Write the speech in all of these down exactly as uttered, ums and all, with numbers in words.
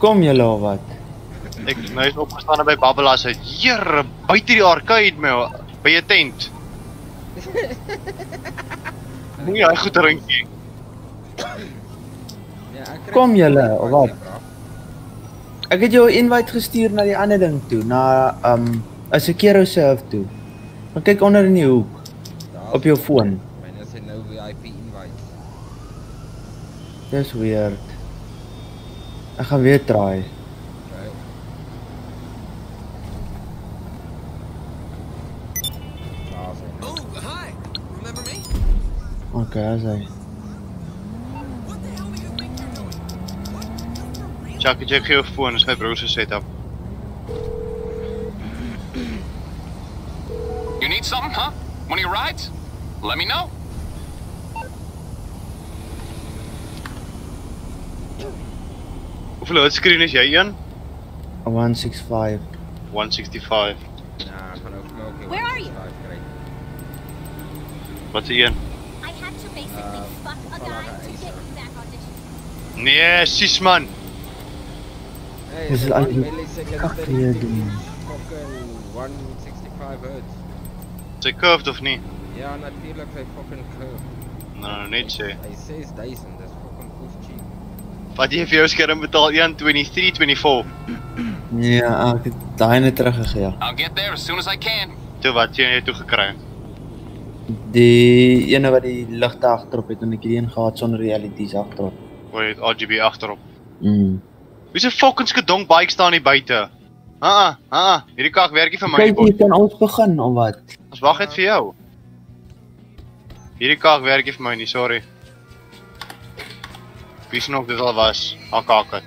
Kom julle of wat? Ek nou is opgestaan by Babbela se. Here, buite die arcade my by 'n tent. Nee, hy goed drinkie. Kom julle of wat? Ek het jou 'n invite gestuur na die ander ding toe, na um 'n Sekiro serve toe. Maar kyk onder in die hoek op jou foon. Myne is nou V I P invite. Dis weird. Ek gaan weer try. Okay, as hy. Jackie, check jou foon, is my broer se setup. You need something, huh? One of your rides? Let me know. Hoeveel houtscreen is jy een? one sixty-five. one sixty-five. Ja, gaan ook smoking. Where are you? Wat is een? I had to basically fuck a guy to get in that audition. Nee, sis man. Hey, Dis is one al die millisecond kak thirty hier doen. fucking one sixty-five hertz. Is hy curved of nie? Ja, natuurlijk hy fucking curve. Nou, net sê. Hy six thousand, dis fucking poes cheap. Wat jy vir jou skerm betaal one twenty-three twenty-four. Ja, ek het daai net teruggegee. I'll get there as soon as I can. Toe wat jy toe gekry? Die ene wat die ligte agterop het en ek het die een gehad sonder die L E D's agterop. Waar jy het R G B agterop. Mm. Wie se fucking skedonk bike staan hier buite? Ah, ah, hierdie kak werkie vir my. Kyk, jy kan ons begin of wat? Ons wag net vir jou. Hierdie kak werkie vir my nie, sorry. Wie se nog dit al was? Haar kak het.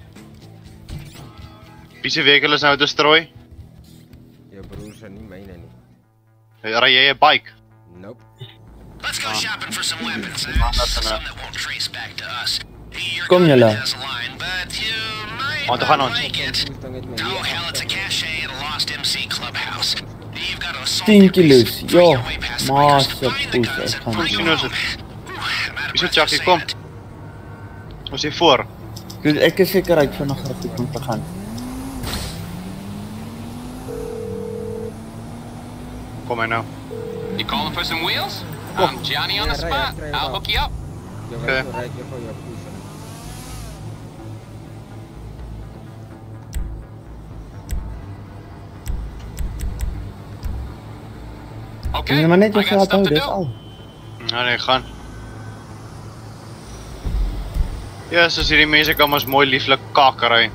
Wie se vehicle is nou destroy? Jou broer se nie myne nie. Ry jy 'n bike? Nope. Let's go shopping for some weapons, eh? Some that won't trace back to us. You're Kom gonna julle. has a line, but you might Want te gaan not ons. like it. Oh hell, it's a cache at a Lost M C clubhouse. You've got to assault ten every kilos, person, ja, find your way past the bikers, massive find the poes, guns, ek and gaan bring sien them ons home. het. Oeh, I'm out of Wie se breath just Jackie, kom. saying it. Ons hier voor. Dus ek is seker uit vinniger goed om te gaan. Kom hy nou. You calling for some wheels? I'm Johnny on the Yeah, right, spot. right, I'll right. hook you up. Jy Okay. moet ry jy vir jou poes. Okay, Jy maar net I jou got geld hou, stuff to dis do. al. Nou nee, gaan. Ja, soos hierdie mense kan ons mooi lieflik kakery.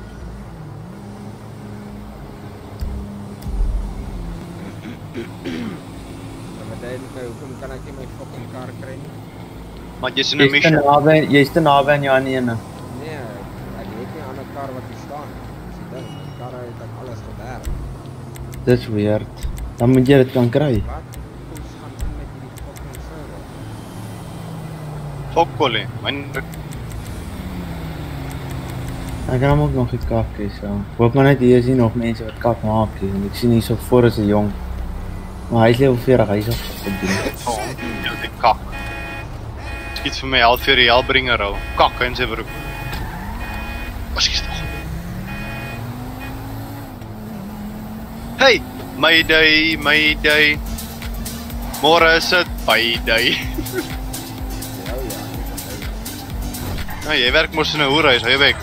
Maar dan hoekom kan ek nie my fucking kar kry nie? Want jy's in 'n Jy's te mission. naby, jy's te naby aan jou ander ene. Nee, ek het nie 'n ander kar wat hier staan. Dis die ding, my kar het ek alles gewerk. Dis weird. Dan moet jy dit kan kry. Wat? Poes gaan doen met hierdie fucking server? Fok Polly. Myn Ek kan hom ook nog nie kak hê, so. Hoop maar net hier is nie nog mense wat kak maak nie. Want ek sien hier so voor is 'n jong. Maar hy is level forty, hy is al gedoen. ja, die kak. Iets vir my help vir die helbringer ou. Kak in sy broek. Was ek stil. Hey, Mayday, Mayday. Môre is dit Mayday. Ja, ja, ek het Nou, jy werk mos in 'n hoerhuis, hy werk.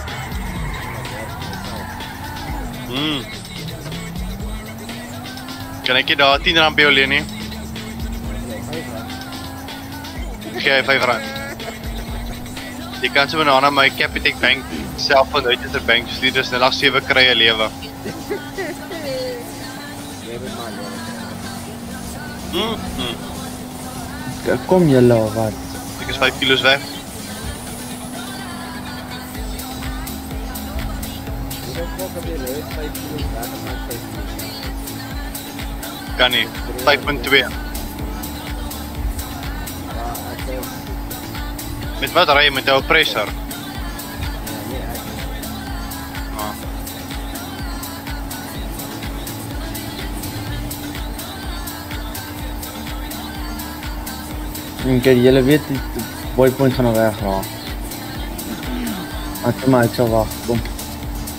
Hmm. Kan ek jy daar ten rand by jou leen nie? Gee jy vyf rand. Jy kan so banana my Capitec Bank self van uit die bank stuur, dis net sewe krye lewe. Jy weet maar, ja. Hmm. hmm. Kom julle of wat? Ek is vyf kilos weg. Hoeveel fuck heb jy nou? vyf kilos weg en maak vyf kilos. Kan nie. vyf punt twee. Ja, ek is... Met wat ry jy met jou pressor? Ja, nee, ek Ah. En kyk, julle weet die boypoint gaan nou wegraak. Ek maar ek sal wag, kom.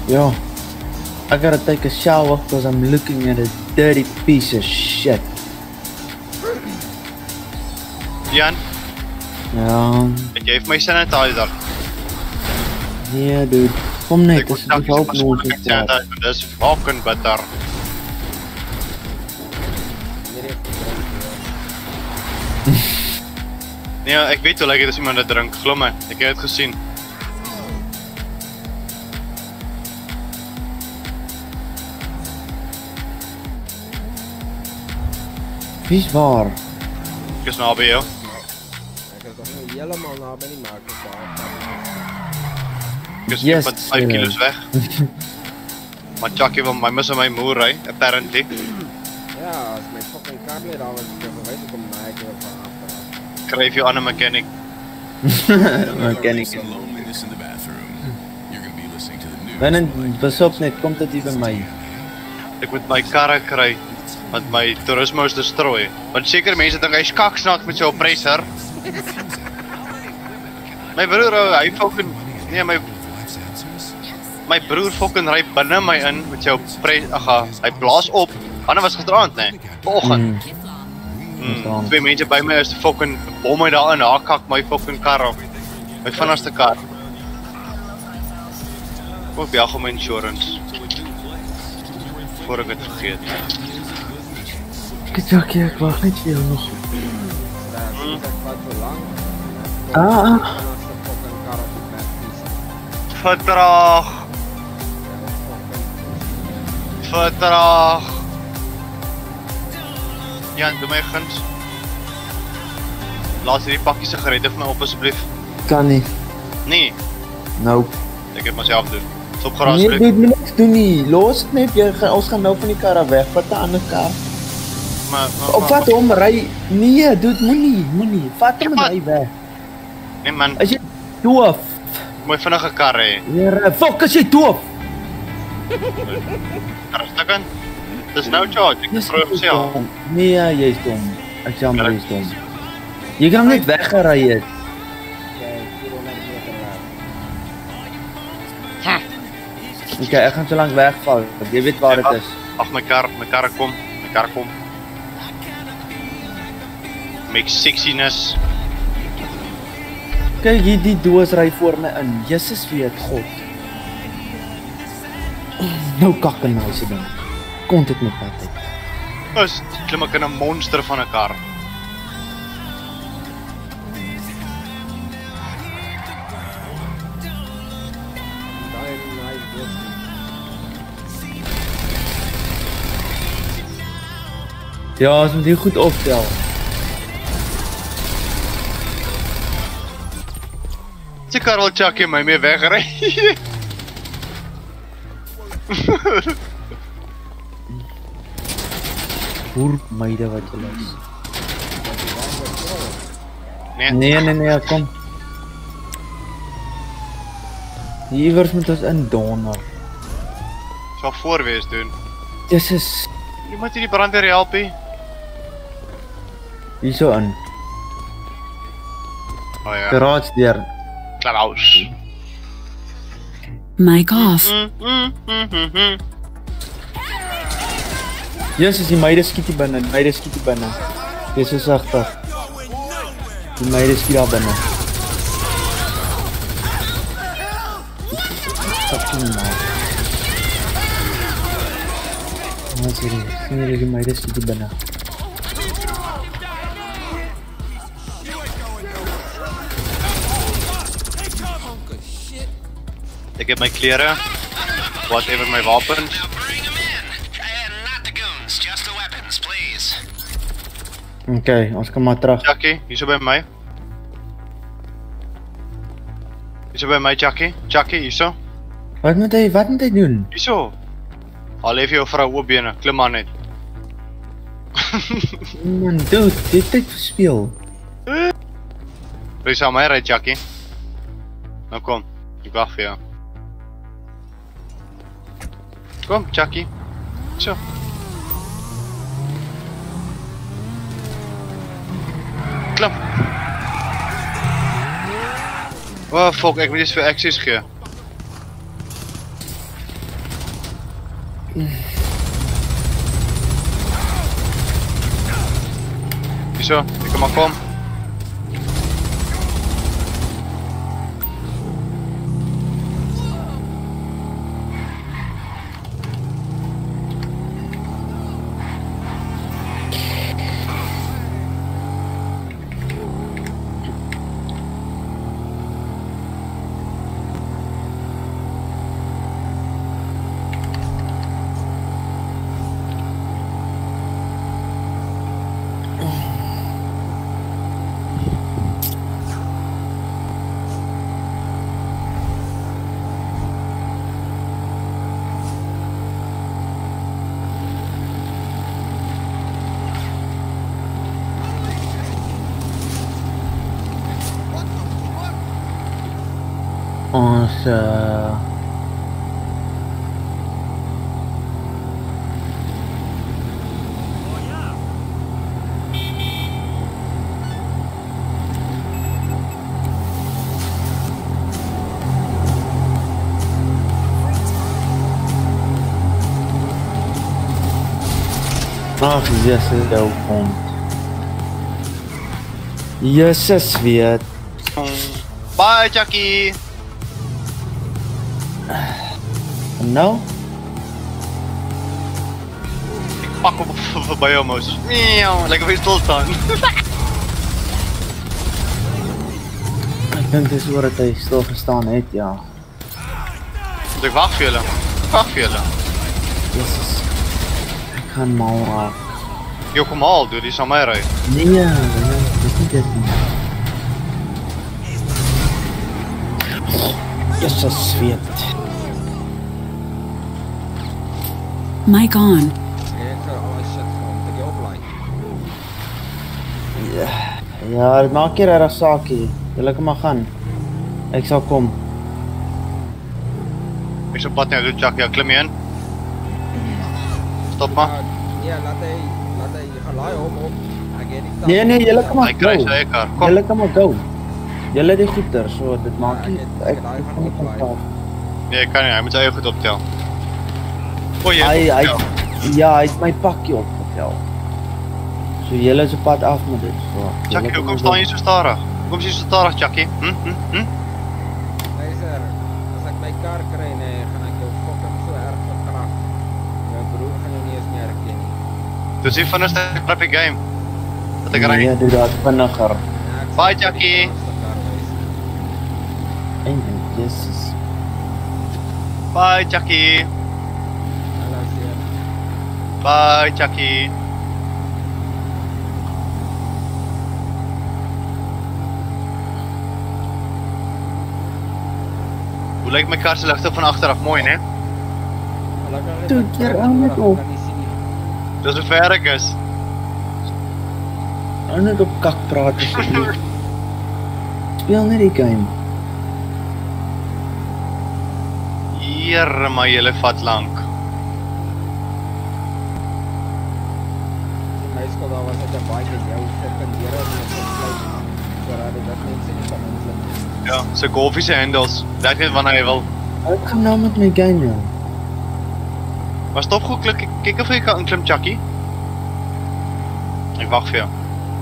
Yeah. I gotta take a shower because I'm looking at a dirty piece of shit. Jan, Ja, het jy vir my sanitizer? nee dude. Kom net, Ek moet dis dankie help vir nou my ons sanitizer, dis fucking bitter. Nee, ek weet hoe lyk dit as iemand dit drink, glo my, ek het dit gesien. Wie's waar? Ek is naby jou. Ek is nog nie helemaal naby nie, maar ek is daar. Ek is Yes, een punt vyf ja. kilos weg. Maar Chucky wil my mis in my moer ry, apparently. Ja, as my fucking kar nie daar was, ek verwijs ek om na ek weer van af te raak. Skryf jou aan 'n mechanic. Maar ken ek. Loneliness in the bathroom. You're gonna be listening to the news. Binnen, besop net, kom dit hier by my. Ek moet my karre kry, want my toerisme is destrooi. Want seker mense dink hy is kaksnaks met sy oppressor. My broer, ou, hy fucking, nee, my My broer fucking ry binne my in met sy oppressor, ag, hy blaas op. Ander was gisteraand, nee, vanoggend. Mm, twee mense by my is fucking bom my daarin, haar kak my fucking kar op. My vinnigste kar. Ook bel om my insurance. Voor ek het vergeet. Ek het Jackie, ek wacht net vir jou nog. Dat is echt wat te lang. Ah, En as die fucking kar op die pad kies. Vertraag, vertraag. Jan, doe my guns. Laat hierdie pakkie sigarette vir my op asseblief. kan nie. Nee, Nou. ek het myself doen. Stop geraas Nee, asseblief. dude, niks doen nie. Los het net, jy, gaan- ons gaan nou van die kar af weg. Vat 'n ander kar. Maar, maar, Of vat hom, ry. Nee, dude, moenie, moenie. Vat hom en Ja, ry weg. Nee man, As jy doof. my vinnige kar hê. Here, fuck, as jy doof. Kar is stuk in. Dis nou charge, ek het vroeg gesê al. Nee, jy's dom. Ek jammer, jy's dom. Jy kan net weggery het. Kijk, vierhonderd meter weg. Okay, ek gaan so lank wegval. Want jy weet waar dit is. Ag my kar, my kar kom, my kar kom. Make sexiness. Kyk, hier die doos ry voor my in. Jesus weet God. Nou kak en my se ding. Kom dit met pad uit. Is klim ek in 'n monster van 'n kar. Daar in hy dood. Ja, ons moet hier goed optel. Sy kar wil Chucky my mee wegry. Hoer meide wat jy is. Nee, Nee, nee, nee, kom. Hierders moet ons in donder. sal voorwees doen. Jesus, Jy moet hierdie brandweer help hê. hierso in. O ja, Garage deur. Klaus. Mic off. Mm, mm, mm, mm, mm. Jesus, die meide skiet hier binne. Die meide skiet hier binne. Wees so sagtig. Die meide skiet daar binne. Fucking man. Nou sorry, sien jy die meide skiet hier binne. Ek het my klere. Whatever my wapens. Now bring them in. And not the goons, just the weapons, please. Okay, ons kan maar terug. Chucky, hierso by my. Hierso by my Chucky. Chucky, hierso. Wat moet hy, wat moet hy doen? Hierso. Al hê vir jou vrou oop bene, klim maar net. Man, dude, dit het verspeel. Wil jy saam my ry, Chucky? Nou kom, ek wag vir jou. Kom, Chucky. So. Klim. Oh fuck, ek moet eens vir access gee. Hierso, jy kan maar kom. Ons uh Ach, Jesus, jou kom. Jesus weet. Bye, Jackie! En nou? Ek pak op voorbij jou, Moos. Miauw, lekker weer stilstaan. Ek dink dis oor dat hy stil gestaan het, ja. Moet ek wacht vir julle? Wacht vir julle. Jesus. Ek gaan mal raak. Jou kom al, doe, die sal my ry. Nee, nee, dis nie dit nie. Jesus weet. Mic on. Ek sal al die shit gaan, moet ek jou oplaai. Ja, ja, dit maak nie regtig saakie. Julle kan maar gaan. Ek sal kom. Ek is op pad nou, doe, Jackie, ja, klim jy in. Stop maar. Ja, laat hy, laat hy, jy gaan laai hom op. Ek het die Nee, nee, julle kan maar Hy kry go. sy eie kar, kom. Julle kan maar go. Julle die goeder, so dit maak nie. Ja, ek het- Ek ek het daai ek van kan nie oplaai. kontak. Nee, ek kan nie, hy moet sy eie goed optel. O, jy Hy het hy opgetel. ja, hy het my pakkie opgetel. So julle is op pad af met dit. So. julle Jackie, kan hoekom maar staan go. jy so starig? Hoekom is jy so starig, Jackie? Hm, hm, hm? Luister, as ek my kar kry, nee, gaan ek jou fucking so erg verkrag. Jou broer gaan jou nie eens meer herken nie. Dis die vinnigste krap die game. Dat ek ry. Nee, doe dat vinniger. Ja, ek Bye, sal Jackie. die vaste kar wees. Eindelijk, Jesus. Bye, Jackie. Hallo, seer. Bye, Jackie. Hoe lyk my kar se ligte van agteraf? Mooi, né? Gelukkig het Toe, ek keer kar aan met nodig, op. ek kan nie sien nie. Dis hoe ver ek is. Nou net op kak praat asseblief. Speel net die game. Here, maar julle vat lank. In my skool daar was dit 'n baie jou fucking deure wat gesluit sodat dit dat mense nie kan insit. Ja, sy golfie se handles. Dit weet wanneer hy wil. Wat gaan nou met my game nou? Maar stop goed, klik, kyk of jy kan inklim, Jackie. Ek wag vir jou.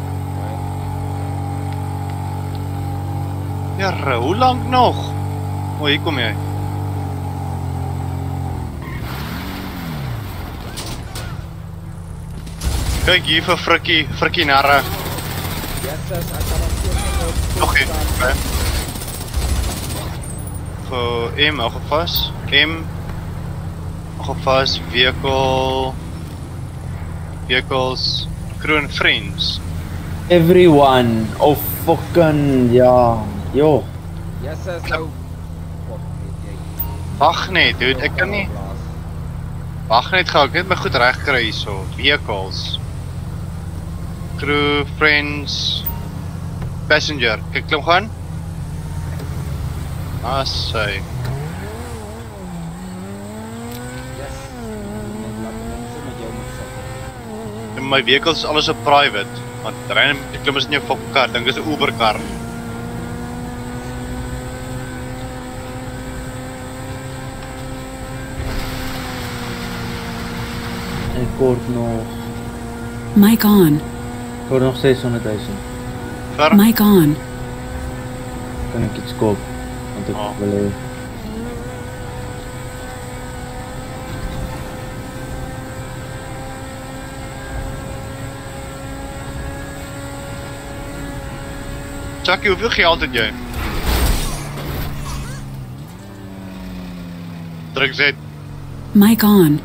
Here, hoe lank nog? O, hier kom jy. Kyk hier vir Frikkie, Frikkie narre. Jesus, ek kan nog steeds nie nou Nog een, okay. Vir M, ook vast. M. Ook vast, vehicle. Vehicles. Crew and friends. Everyone. Oh fucking, ja. Jo. Jesus, nou. Wat weet jy? Wag net, dude, ek kan nie. Wag net gou, ek net my goed reg kry hierso. Vehicles. Crew, friends, passenger. Kyk, klim gaan. Ah, sy. Yes. Net laat mense met jou moet sit. In my vehicles is alles op private. Want ry net klim is in jou fucking kar, dink dis 'n Uber kar. Ek kort nog. Mic on. hoor nog seshonderdduisend. Ver? Mic on. Kan ek iets koop? Want ek Oh. wil hê. Chucky, hoeveel geld het jy? Druk Z. Mic on.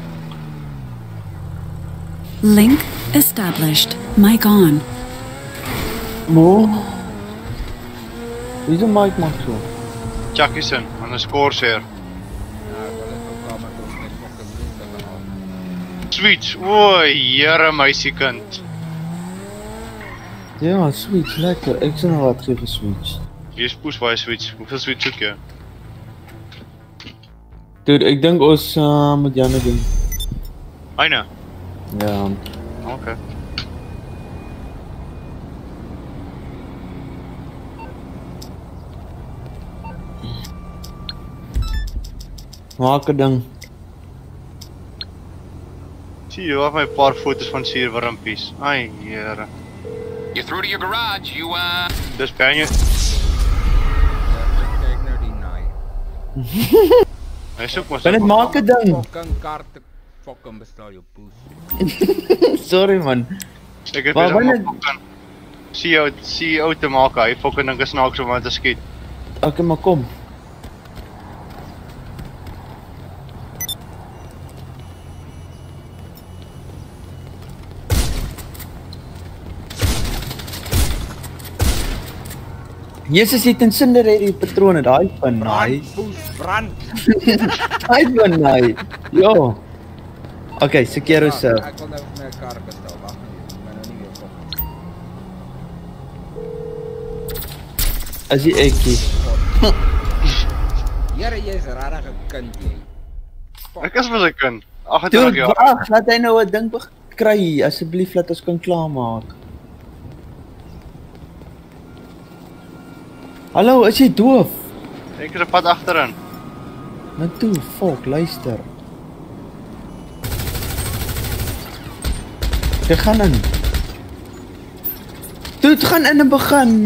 Link established. Mic on. Mo. Wie is 'n mic maak so? Chucky sin, aan 'n Corsair. Ja, ek wil net op kamer toe met fucking musiek aan. Switch, o, jere meisiekind. Ja, Switch, lekker. Ek sien nou wat gee vir Switch. Wie is poes waar jy Switch? Hoeveel Switch soek jy? Dude, ek dink ons uh, moet Janne doen. Eine? Ja. Okay. Maak 'n ding. Zie je, wat my paar foto's van sierwurmpies. Ai, jere. You're through to your garage. You, uh... Dis ben jy. Ja, kyk nou die naai. Hy soek maar Ben dit maak 'n ding. Fucking kaarte fucking bestel jou poes. Sorry man. Ek het Maar besig om wanneer- fucking C E O, C E O te maak, hy fucking dink is snaaks om aan te skiet. Okay, maar kom. Jesus het incinerator die patrone, daai van naai. Brand, poes, brand. Daai van naai. Jo. Okay, secure Ja, yourself. Ek wil nou vir my 'n kar bestel, wag nou net. Maar nou nie weer fucking. As jy ekkie. Here, jy's regtig 'n kind jy. Ek is mos 'n kind. agt en Dude, twintig jaar. wag, laat hy nou 'n ding kry asseblief, laat ons kan klaarmaak. Hallo, is jy doof? Ek is op pad agterin. Nou toe, volk, luister. Dit gaan in. Dit gaan in en begin.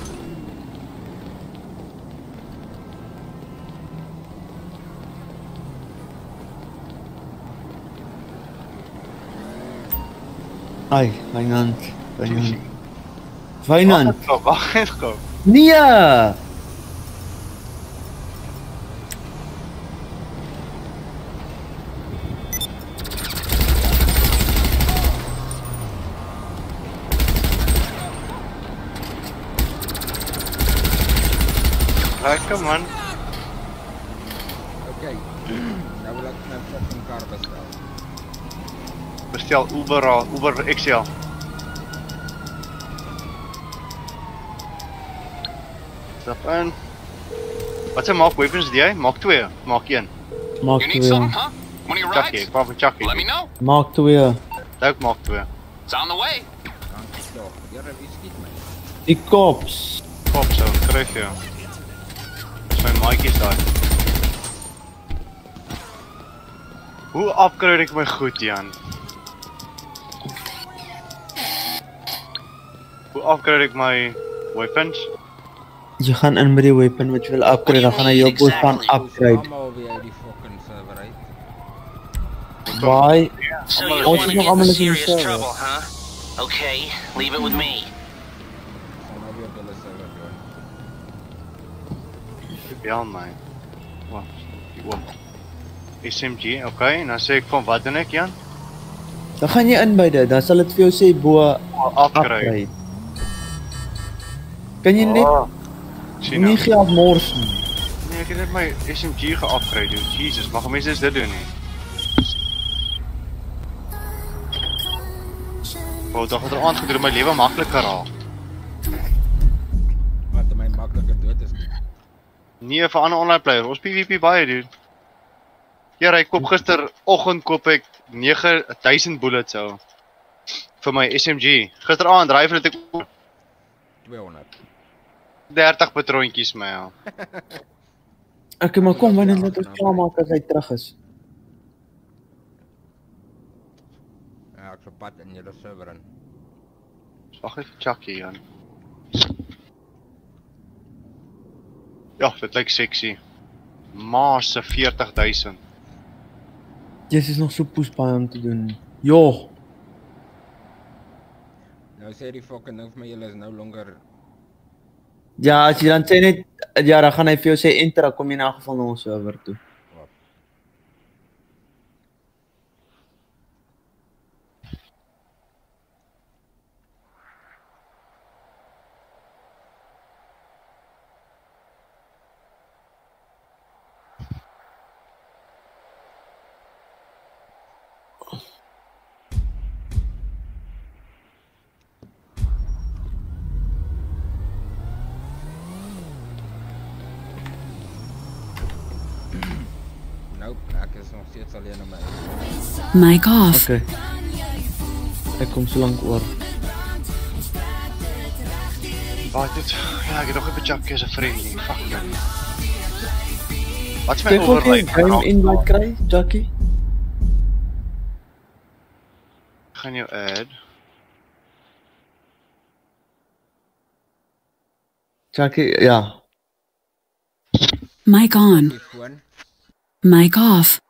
Ai, Wynand, Wynand. Wynand. Wag, wag net gou. Nee. Lekker man. Okay. Nou wil ek my fucking kar bestel. Bestel Uber, al- Uber X L. Stap in. Wat se maak weapons het jy? Maak twee, maak een. Maak You need something, twee. huh? One of your Chucky, rides? ek praat van Chucky. Let me know. Maak twee. Ek maak twee. It's on the way. Dankie tog. Here, wie skiet my? Die cops. Kop so, kryg jy. Dis my maatjies daai. Hoe upgrade ek my goed, Jan? Hoe upgrade ek my weapons? Jy gaan in met die weapon wat jy wil upgrade, dan gaan hy jou boot van upgrade. Almal wie uit die fucking server uit. Bye. So Oh, you it's want to not get in ominous in serious server. trouble, huh? Okay, leave it with me. Sal nou weer op hulle server doen. Bel my. Wat? Die oom. S M G, okay, en dan sê ek van wat doen ek, Jan? Dan gaan jy in by dit, dan sal dit vir jou sê bo Upgrade. upgrade. Kan jy net Oh, sien nou. nie geld mors nie? Nee, ek het net my S M G ge-upgrade, dude. Jesus, mag mense dit doen nie? Wou dag het er aand gedoen my lewe makliker raak. Wat my makliker dood is nie. Nee, vir ander online player, ons PvP baie, dude. Ja, ek koop gisteroggend koop ek nege duisend bullets so vir my S M G. Gisteraand dryf het ek tweehonderd. dertig patroontjies my ja. Okay, maar kom, wanneer laat ons klaarmaak as hy terug is? Ja, ek is op pad in julle server in. Wag even Chucky aan. Ja, dit lyk sexy. Maar se veertig duisend. Dit is nog so poesbaai om te doen. Jo. Nou sê die fucking ding vir my, julle is no longer... Ja, as jy dan sê net, ja, dan gaan hy vir jou sê enter, dan kom jy in elk geval na ons server toe. Nope, ek is nog steeds alleen op my eie. Mic off. Okay. Ek kom so lank oor. Wacht dit. Ja, ek het nog even Chucky as 'n vriend nie. Fuck man. Wat is my Kyk of jy overlay? game invite kry, Jackie. Gaan jou add. Jackie, ja. Mic on. Die foon. Mic off.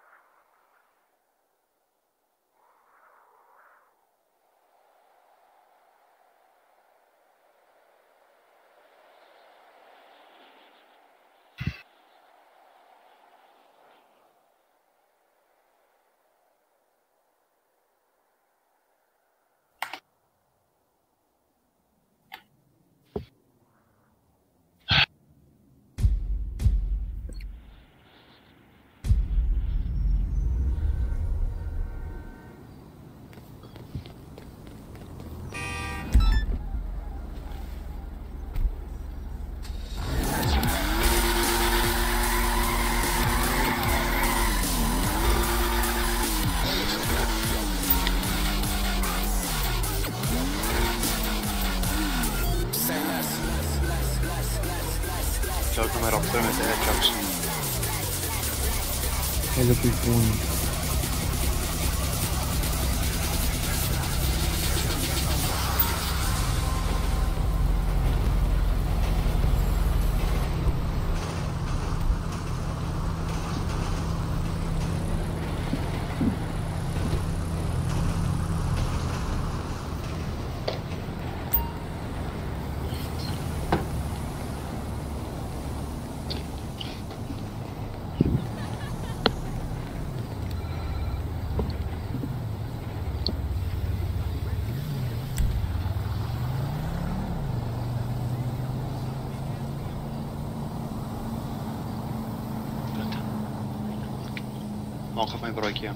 Zou ik hem maar opstellen met de airchucks. Hij loopt hier gewoon. Maak even mijn broodje.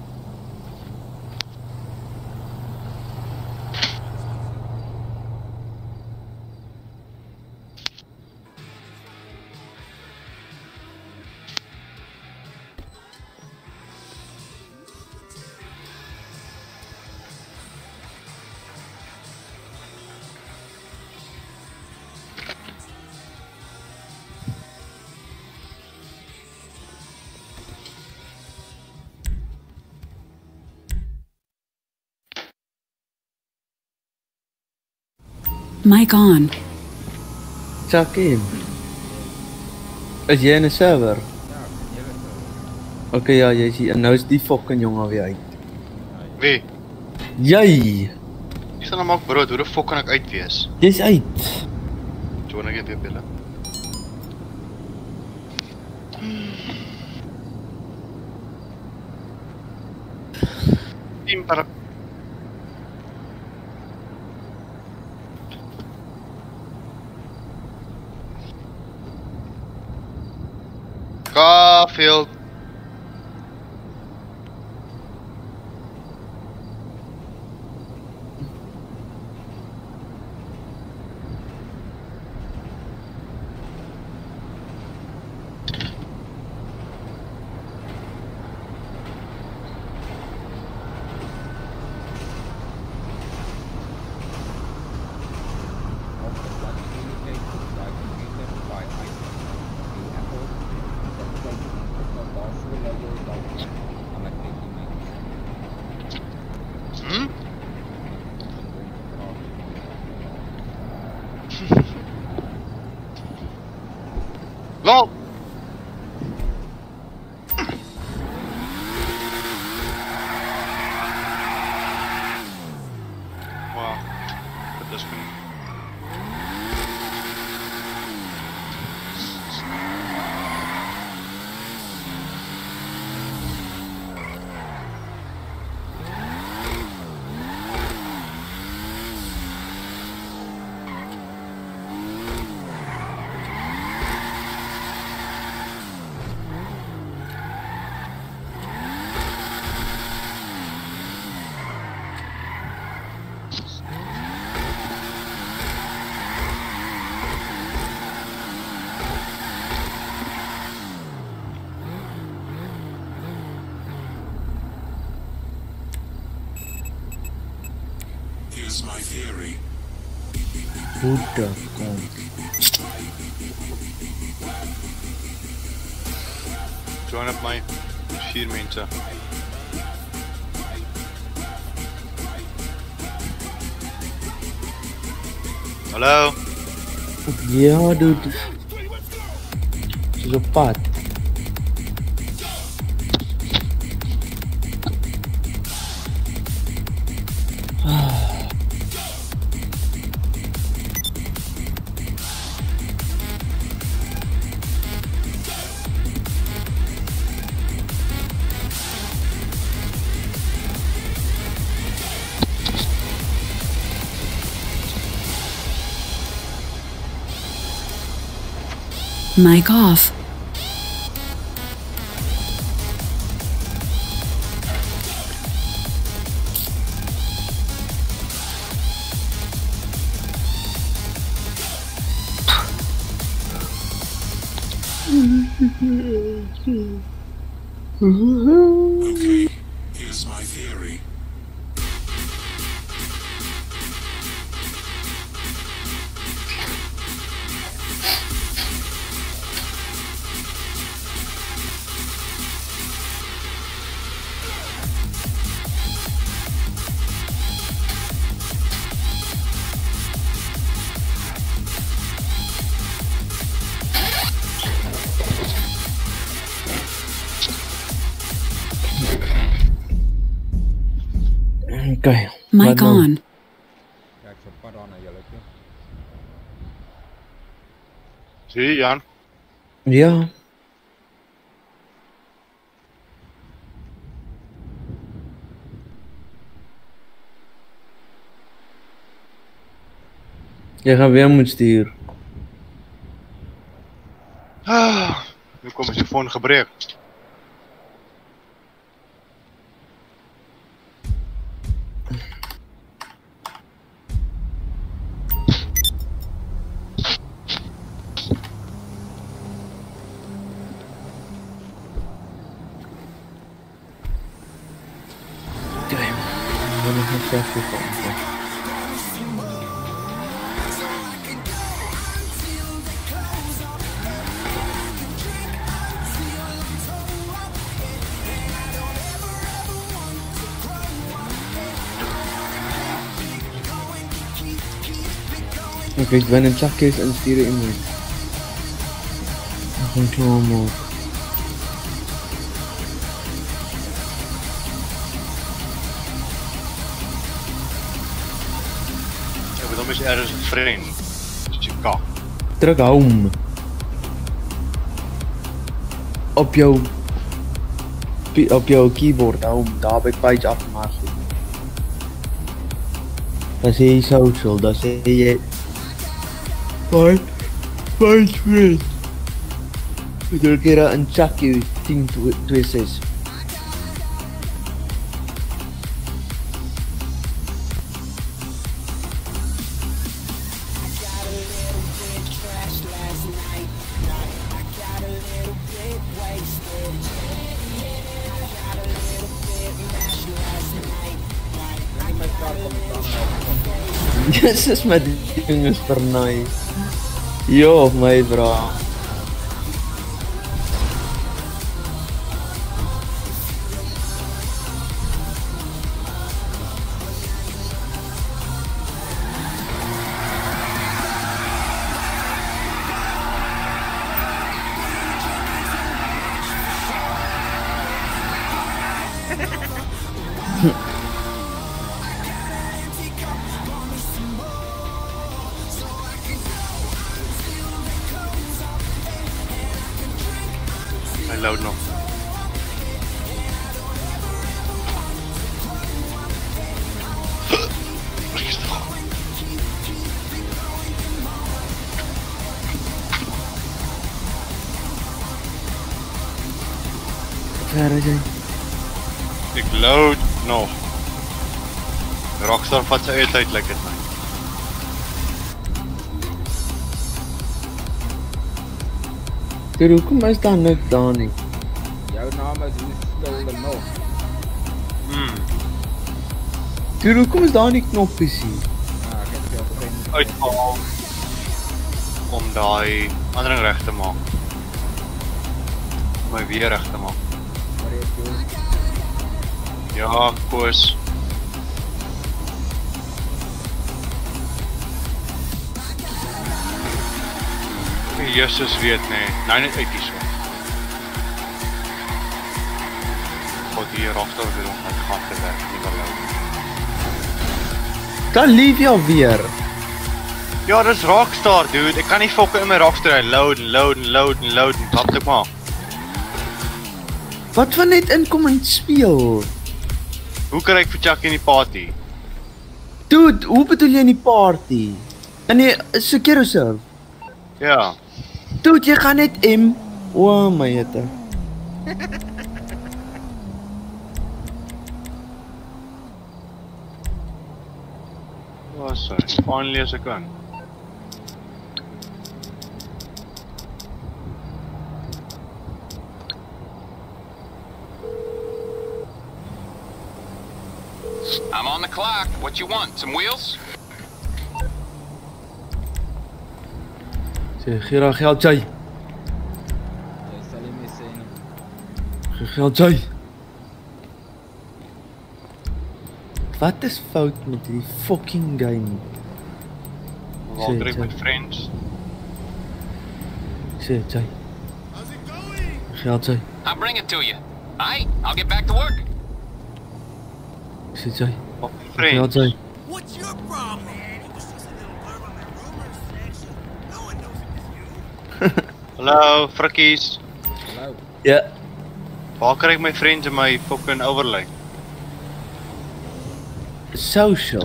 Mic on. Jackie. Is jy in 'n server? Ja, julle is Okay, ja, jy is hier. En nou is die fucking jongen weer uit. Wie? Jy! Ek staan nou maak brood, hoe de fuck kan ek uit wees? Jy's uit. Join ek weer bellen. Team para... Garfield. Stop! Wow, dat is goed. Here's my theory. Hoe de kom. Join up my vier mensen. Hallo? Ja, dude. Ze is op pad. Mic off. Okay, here's my theory. Okay. Mic wat nou? on. Ja, ek sal pad aan na julle toe. Zie je, Jan? Ja. Jy gaan weer moet stuur. Ah, nu komt zijn phone gebruikt. Okay. Ik wil nog een selfie van. Oké, ik ben een zakjes en sturen in me. Nog een klaar ook. Ja, maar dan is ergens een vriend. Dus je kan. Druk home. Op jouw op jouw keyboard home, daar heb ik page afgemaakt. Dan zie je social, dan zie je Find Find friend. Bedoel kira een zakje tien twists. Jezus, met die ding is vernaaid. Yo, my bro. load nog. Waar is hy? Ek load nog. Rockstar vat sy eie tyd, lyk dit my. Dude, hoekom is daar niks daar nie? Jou naam is Who Stole the Milk. Hmm. Dude, hoekom is daar nie knoppies hier? Ja, ek het jou begin. Uithaal. Om daai ander ding reg te maak. My weer reg te maak. Wat jy doen? Ja, koos. Jesus weet nee, nou net uit die so. God, die Rockstar wil ons uit gat te werk, nie wil loop. Dan leef jy alweer. Ja, dis Rockstar, dude. Ek kan nie fokke in my Rockstar load en load en load en load en wat ek maak. Wat van net inkom en speel? Hoe kan ek vir Chuck in die party? Dude, hoe bedoel jy in die party? En jy, Sekiro serve? Ja. Dude, jy gaan net M. O oh, my jette. Oh, sorry. Finally as ek kan. I'm on the clock. What you want? Some wheels? Sê, gee daar geld, jy. Jy sal nie meer sê nie. Gee geld, jy. Wat is fout met die fucking game? Wel druk met friends. Sê, jy. Geld, jy. I'll bring it to you. Aight, I'll get back to work. Sê, jy. Op Geld, friends. jy. What's your problem, man? It was just a little blurb on that rumors section. No one knows it was you. Hallo, frikkies. Hallo. Ja. Waar kry ek my friends in my fucking overlay? Social.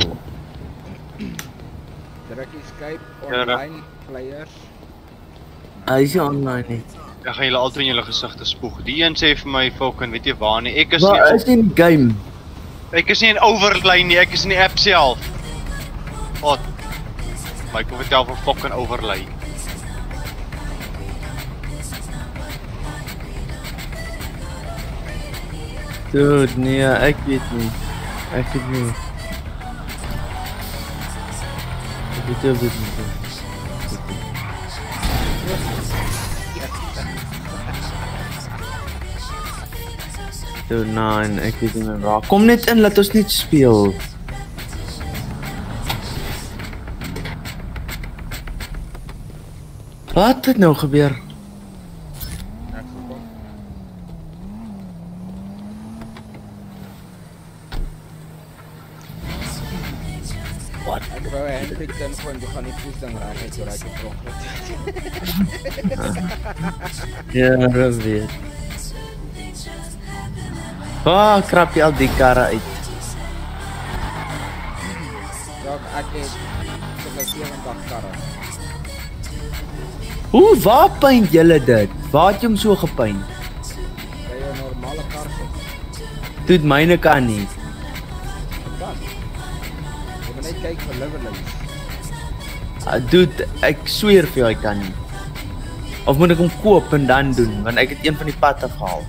Druk escape Ja, online players. Hy is nie online nie. Ek gaan julle altyd in julle gesigte spoeg. Die een sê vir my fucking, weet jy waar nie, ek is Waar nie is die game? Ek is nie in overlay nie, ek is in die app self. Wat? Maar ek hoef vertel van fucking overlay. Dude, nee, ek weet nie. Ek weet nie. Ek weet nie of dit nie. Dude, nee, ek weet nie meer waar. Kom net in, laat ons net speel. Wat het nou gebeur? Ek gekom. Wat? Ek wou Hendrik dan gewoon, we gaan die poes dan raak uit door uit die prong. Ja, dat weet. Oh, krap jy al die karre uit. Jok, ek het circa sewentig karre. Hoe, waar paint julle dit? Waar het jy hom so gepaint? By jou normale kar sit. Doet myne kan nie. Wat kan? Jy moet net kyk vir liverlings. Uh, dude, ek sweer vir jou, ek kan nie. Of moet ek hom koop en dan doen, want ek het een van die pad afgehaal.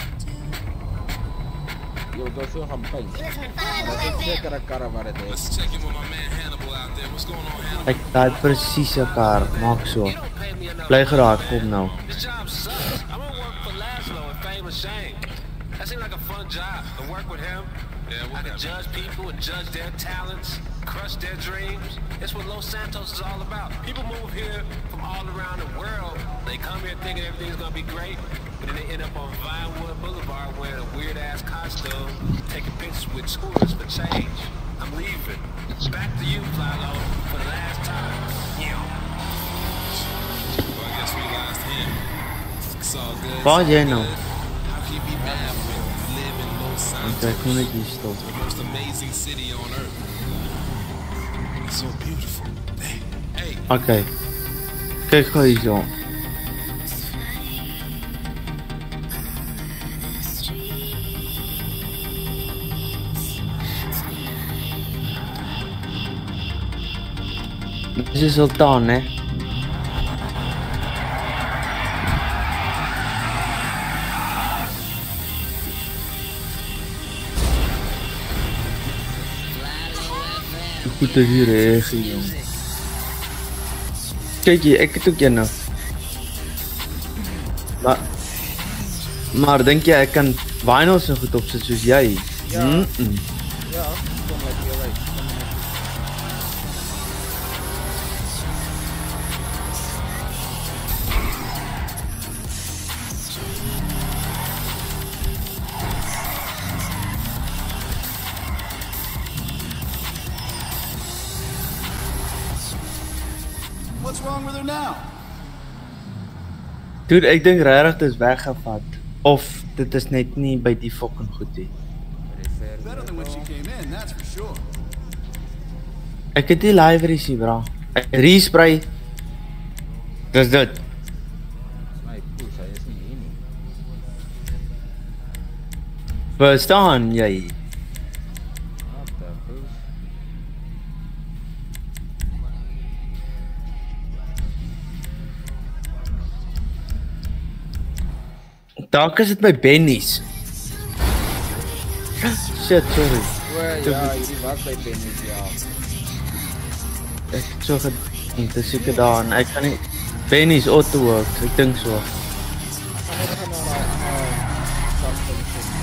Jy moet wel so gaan paint. Maar dat is sekere karre wat het is. Check in with my man Hannibal out there. What's going on, Hannibal? Ek daai presiese kar, maak so. Bly geraak, kom nou. This job sucks. I'm gonna work for Laszlo and Famous Shane. That seems like a fun job to work with him. Yeah, I can judge people and judge their talents, crush their dreams. That's what Los Santos is all about. People move here from all around the world. They come here thinking everything's gonna be great, but then they end up on Vinewood Boulevard wearing a weird ass costume, taking pictures with scooters for change. I'm leaving. It's back to you, Flylo, for the last time. Yeah. Well, I guess we lost him. It's all good. Waar is jy nou? How can you be mad when you live in Los Santos? Ek moet net hier stop. The most amazing city on earth. It's so beautiful. Hey, hey. Okay. Kyk gou hier so. Dis is Sultan, hè? Goed hier reg, jong. Kyk jy, ek het ook een nou. Maar Maar dink jy ek kan vinyl so goed opsit soos jy? Ja. Mm -mm. Ja, kom lekker jou uit. What's wrong with her now? Dude, ek dink regtig dit is weggevat. Of dit is net nie by die fucking goed nie. Better than when she came in, that's for sure. Ek het die liveries hier, bra. Ek respray. Dis dit. My poes, hy is nie hier nie. Verstaan jy? Wat the poes? Dalk is dit by Benny's. Shit, sorry. O ja, hierdie was by Benny's, ja. Ek het so gedink, dis seker daar en ek kan nie Benny's Auto Works, ek dink so. Gaan net gaan na daai stad van die stad.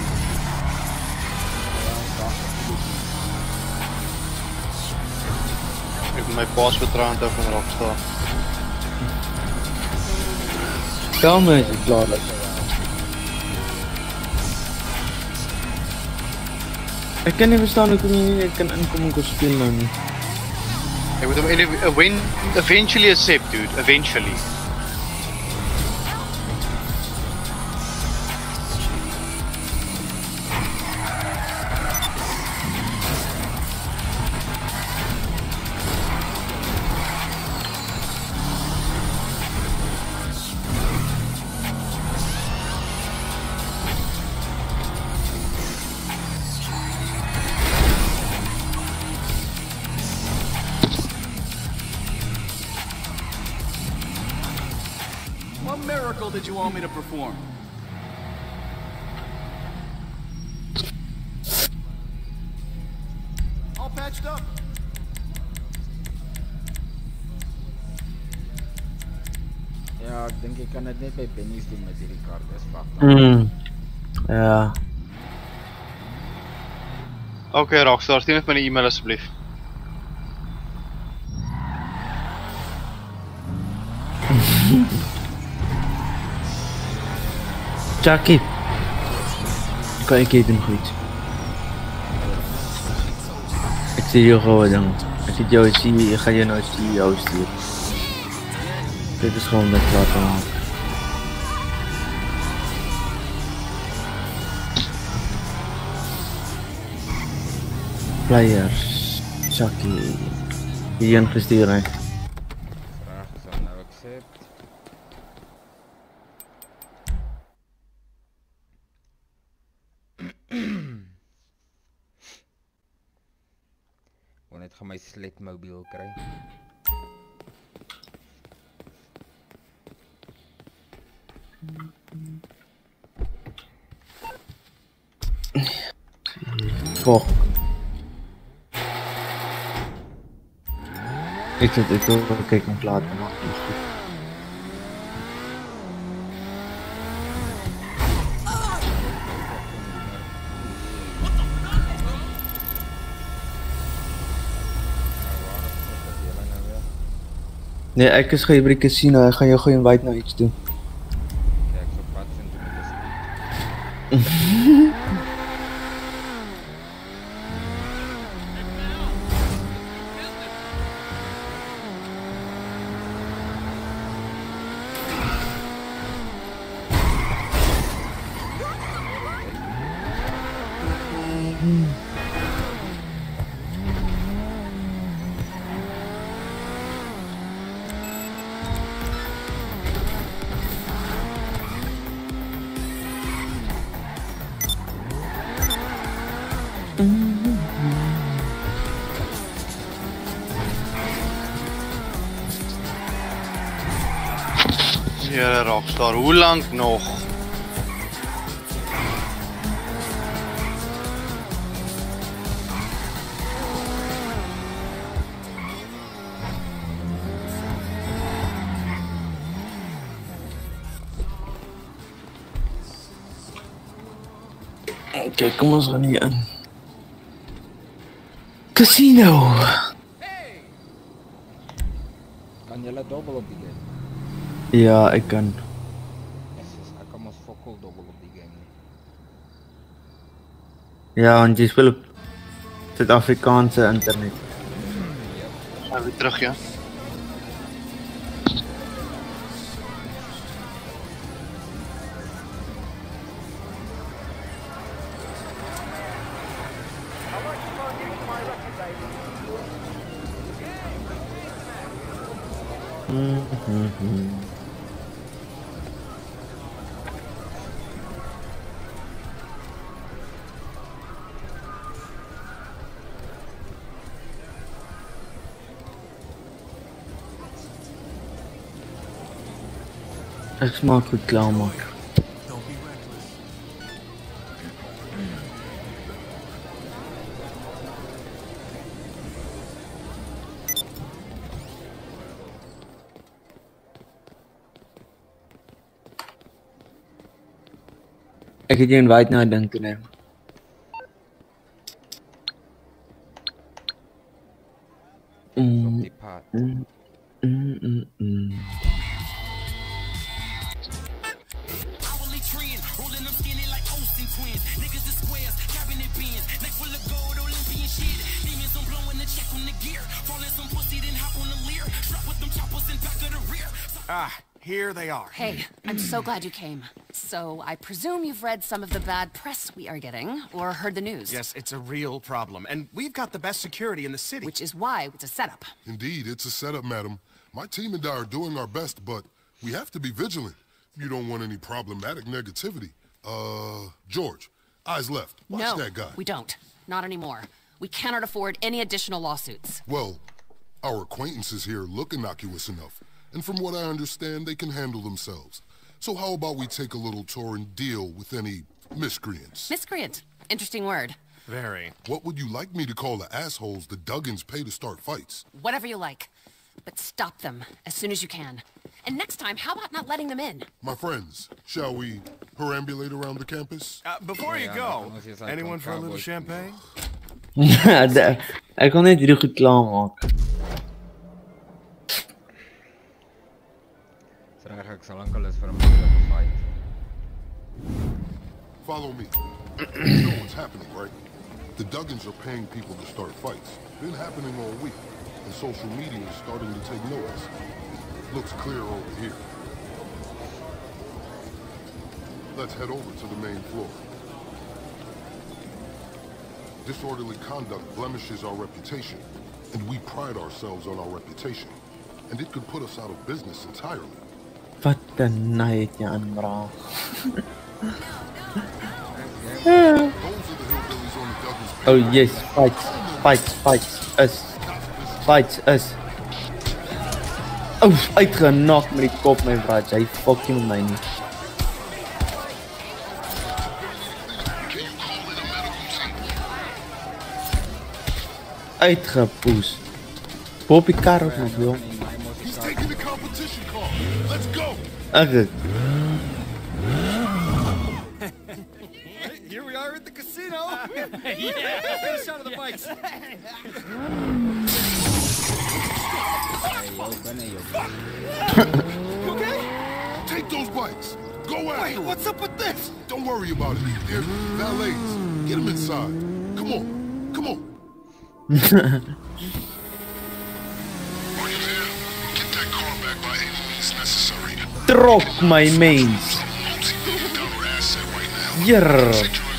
Ek het my paas vertrouwen te van Rockstar. Kom eens, ek klaar is. Ek kan nie verstaan hoekom jy nie net kan inkom en kon speel nou nie. Ek moet hom ev- when eventually accept, dude. Eventually. What miracle did you want me to perform? All patched up. Ja, ek dink ek kan dit net by Benny's doen met hierdie kaart, dis fucked. Mm. Ja. Okay, Rockstar, stuur net my 'n e-mail asseblief. Jackie. Kan ek dit goed? Ek sê jou gou dan. Ek het jou sien, ek gaan jou nou sien jou stuur. Dit is gewoon met klaar te maken. Players, Chucky, die ingestuur hè. Reg, sal nou accept. Wil net gaan my sletmobiel kry. Fuck. Ik zit ik wil kijken om klaar te maken. Nee, ek is gaan by die casino, ek gaan jou gou invite nou iets doen. Kijk, so pad vind ik het. Here Rockstar, hoe lank nog? Oké, kom ons gaan hier in. Casino! Kan julle dobbel op die game? Ja, ek kan. Jesus, ek kan mos fokol dobbel op die game. Ja, want jy speel op Suid-Afrikaanse internet. Gaan weer terug, ja? Mm-hmm. Ek smaak goed klaarmaak. Ek het jou invite na 'n ding toe neem. Mm, Die pad. mm, mm, mm, mm. Ah, here they are. Hey, I'm so glad you came. So, I presume you've read some of the bad press we are getting, or heard the news. Yes, it's a real problem, and we've got the best security in the city. Which is why it's a setup. Indeed, it's a setup, madam. My team and I are doing our best, but we have to be vigilant. You don't want any problematic negativity. Uh, George, eyes left. Watch no, that guy. we don't. Not anymore. We cannot afford any additional lawsuits. Well, our acquaintances here look innocuous enough. And from what I understand, they can handle themselves. So how about we take a little tour and deal with any miscreants? Miscreant. Interesting word. Very. What would you like me to call the assholes the Duggins pay to start fights? Whatever you like. But stop them as soon as you can. And next time, how about not letting them in? My friends, shall we perambulate around the campus? Uh, before you go, anyone for a little champagne? Ek kon net hierdie goed klaarmaak. Ek sal lank al is vir 'n maklike fight. Follow me. You know what's happening, right? The Duggins are paying people to start fights. Been happening all week, and social media is starting to take notice. Looks clear over here. Let's head over to the main floor. Disorderly conduct blemishes our reputation, and we pride ourselves on our reputation, and it could put us out of business entirely. Wat 'n night jy aanbra. Oh yes, fights, fights, fights, is, fights, is. Oh, uitgenak met die kop my brats, hy fucking my nie. Uitgepoes. Boop die kar op my jong. Okay. Here we are at the casino. Yeah, get a shot of the bikes. You okay? Take those bikes. Go out. Wait, what's up with this? Don't worry about it. They're valets. Get them inside. Come on. Come on. Get that car back by any means necessary. Trok my mens. Jrrr.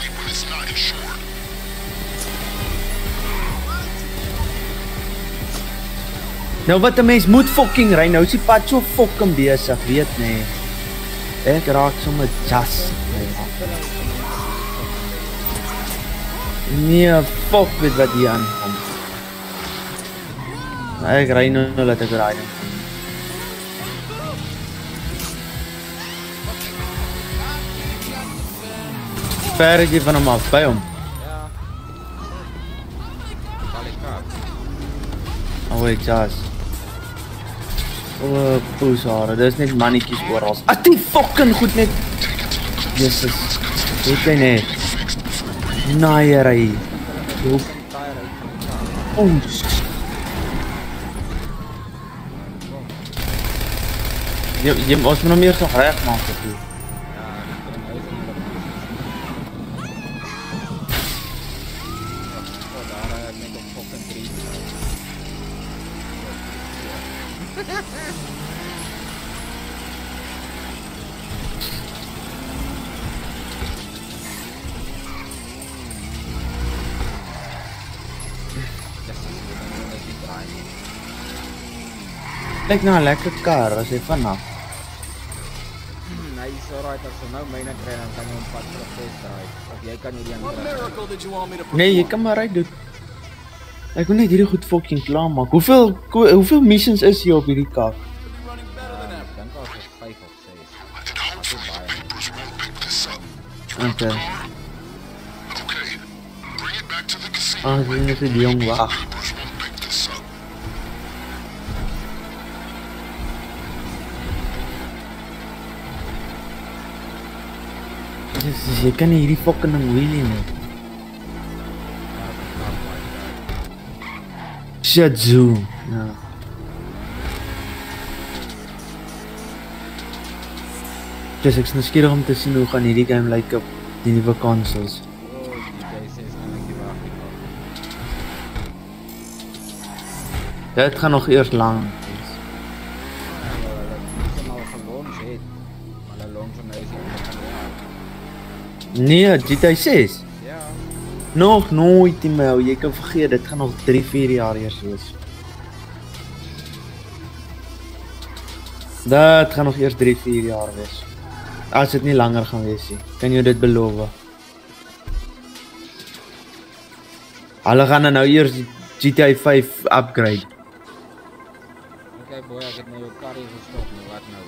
Nou wat 'n mens moet fucking ry, nou is die pad so fucking besig, weet nee. Ek raak sommer just. Nee, fuck weet wat hier aankom. Ek ry nou, nou laat ek ry. ver het jy van hom af by hom? Ja. Kalikaat. Oh wait, jas. Oh, poesare, dis net mannetjies oral. As die fucking goed net. Jesus. Weet jy net. Naaiery. Oh. Jy jy ons moet nog meer nog reg maak vir jou. Lyk nou 'n lekker kar as hy vanaf. Nee, is alright as jy nou myne kry dan kan jy hom pad terug draai. Of jy kan hierdie What ander. miracle did you want me to perform? Nee, jy kan maar ry doen. Ek wil net hierdie goed fucking klaar maak. Hoeveel hoeveel missions is hier op hierdie kar? Ek dink al is vyf of ses. Okay. Ah, dit is die jong wag. Jezus, jy kan nie hierdie fucking ding wheelie nie. Shit zoo. Ja. Dus ek is nuuskierig om te sien hoe gaan hierdie game lyk op die nuwe consoles. Dit gaan nog eers lang. Nee, G T A ses? Ja. Nog nooit nie, my, jy kan vergeet, dit gaan nog drie vier jaar eers wees. Dit gaan nog eers drie vier jaar wees. As dit nie langer gaan wees nie, kan jy dit beloof. Hulle gaan nou eers G T A vyf upgrade. Okay boy, ek het nou jou kar hier gestop, nou wat nou?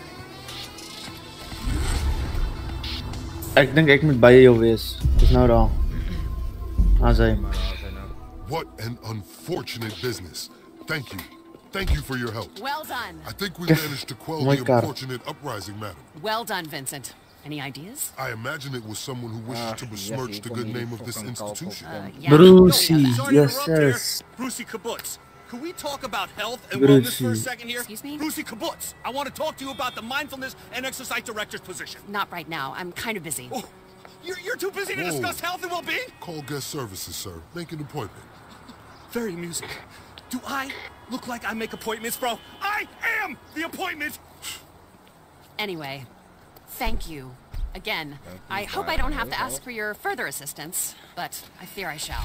Ek dink ek moet by jou wees. Dis nou daar. As hy. What an unfortunate business. Thank you. Thank you for your help. Well done. I think we managed to quell My the God. unfortunate uprising, madam. Well done, Vincent. Any ideas? I imagine it was someone who wishes to besmirch the good name of this institution. Uh, yeah. Brucey, Sorry to yes, interrupt here. yes. Brucey Kibbutz. Can we talk about health and Brucey. wellness for a second here? Excuse me? Brucey Kibbutz. I want to talk to you about the mindfulness and exercise director's position. Not right now. I'm kind of busy. Oh, you're, you're too busy to Whoa. discuss health and well-being? Call guest services, sir. Make an appointment. Very amusing. Do I look like I make appointments, bro? I am the appointment! Anyway, thank you. Again, I hope I don't have to ask for your further assistance, but I fear I shall.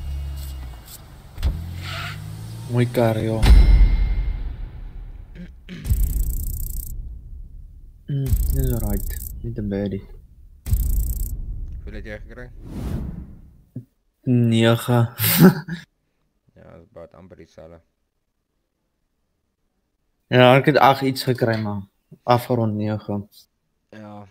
Mooi kar, joh. Mm, dis alright. Niet een baddie. Hoeveel het jy gekry? negen. Ja, dat is baat amper dieselfde. Ja, ek het agt iets gekry, maar afgerond negen. Ja.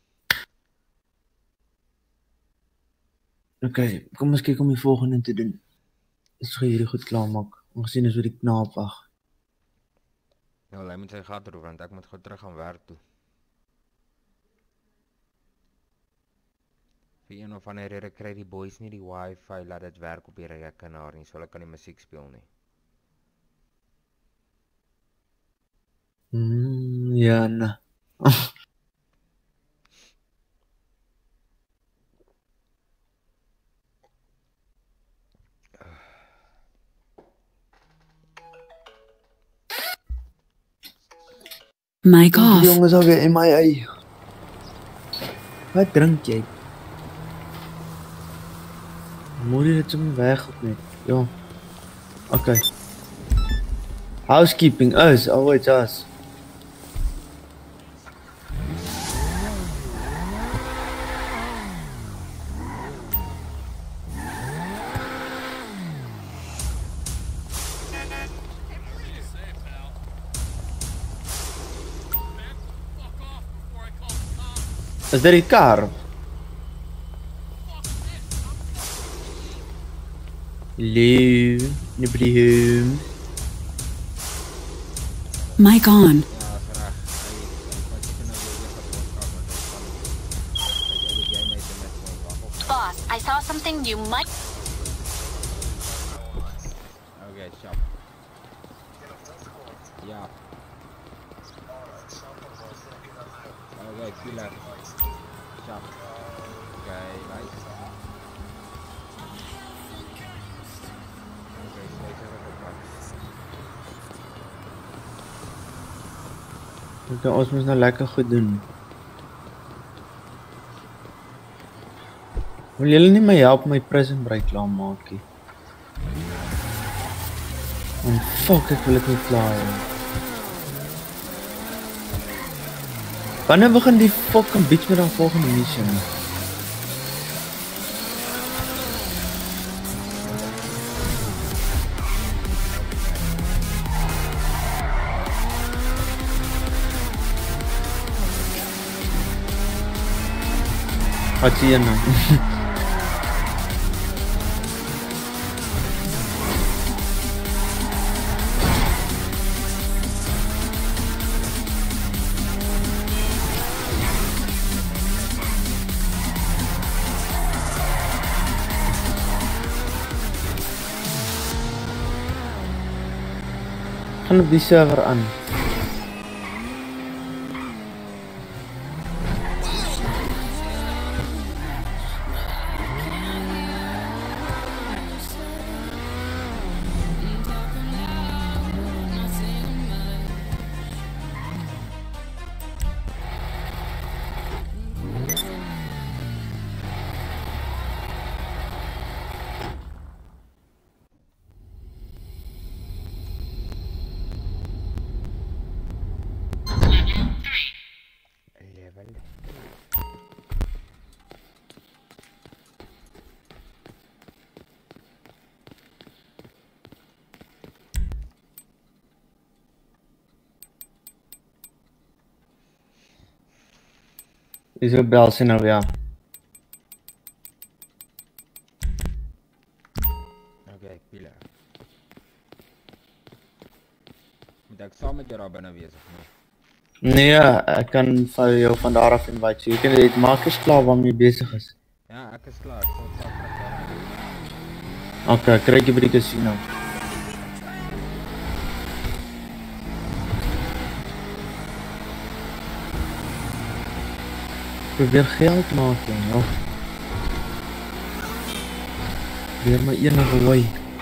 Oké, kom eens kyk om die volgende te doen. Dis gaan hierdie goed klaarmaak. Ongesien is hoe die knaap wag. Nou, hy moet sy gat roep, want ek moet gou terug gaan werk toe. Vir een of ander rede kry die boys nie die wifi laat dit werk op die rekenaar nie, so hulle kan die musiek speel nie. Mm, ja, nee. Mic off. Die jongens alweer in my ei. Wat drink jy? Moet jy dit sommer weg op net? Ja. Oké. Housekeeping is always us. Is dit die kar? Hello, nobody home. Mic on. Boss, I saw something you might. Okay, shop. Yeah. Okay, killer. Shop. Okay, right. Okay, so I Okay, ons moet nou lekker goed doen. Wil julle nie my help my prison break klaar maak nie? Oh fuck, ek wil ek nie fly. Wanneer begin die fucking beach met die volgende mission? Wat zie je nou? Gaan op die server aan. Isabel sien nou ja. Okay, pila. Moet ek saam met jou daar binne wees of nie? Nee, ek kan vir jou van daar af invite. So jy kan dit maak is klaar waarmee jy besig is. Ja, ek is klaar. Ek sal stap met jou. Okay, kry jy by die casino. Probeer geld maak, joh. Weer my enige rooi.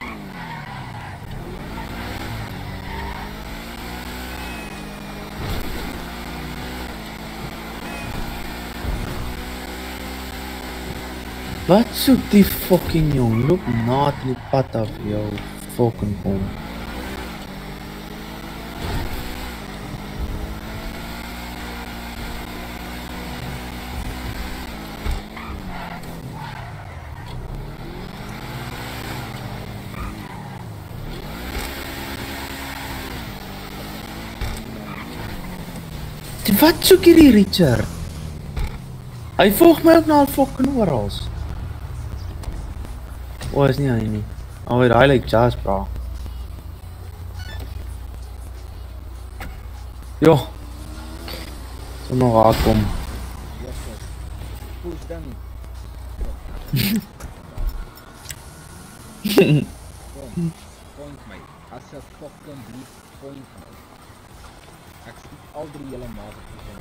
Wat soek die fucking jong? Loop na die pad af, jou fucking kom. Wat soek hierdie Richard? Hy volg my ook na al fucking orals. O, is nie hy nie. Oh, hy like jazz, bro. Jo. So nog raak kom. Push dan. Point my. As 'n fucking brief point my. Ek skiet al drie hele maat op die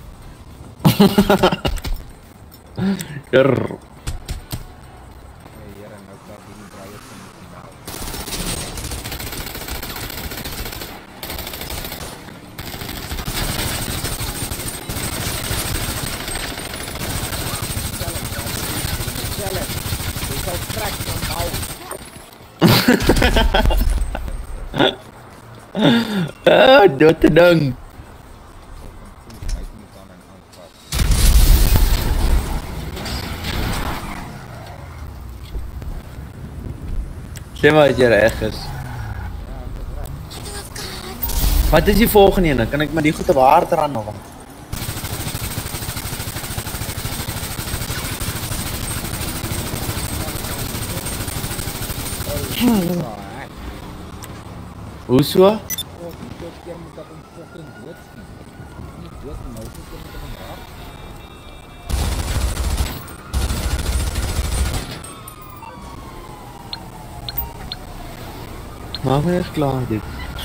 Grrr. Hey, hier en nou daar die draaie van die finaal. Stel het, jy sal trek van nou. Ah, dood te ding. Sê maar as jy reg is. Wat is die volgende ene? Kan ek maar die goed op harder aan nog? Hoe so? Oh, die keer moet ek hom fucking doodskiet. Nie dood nou, so keer moet ek hom raak. Maak my echt klaar, dit.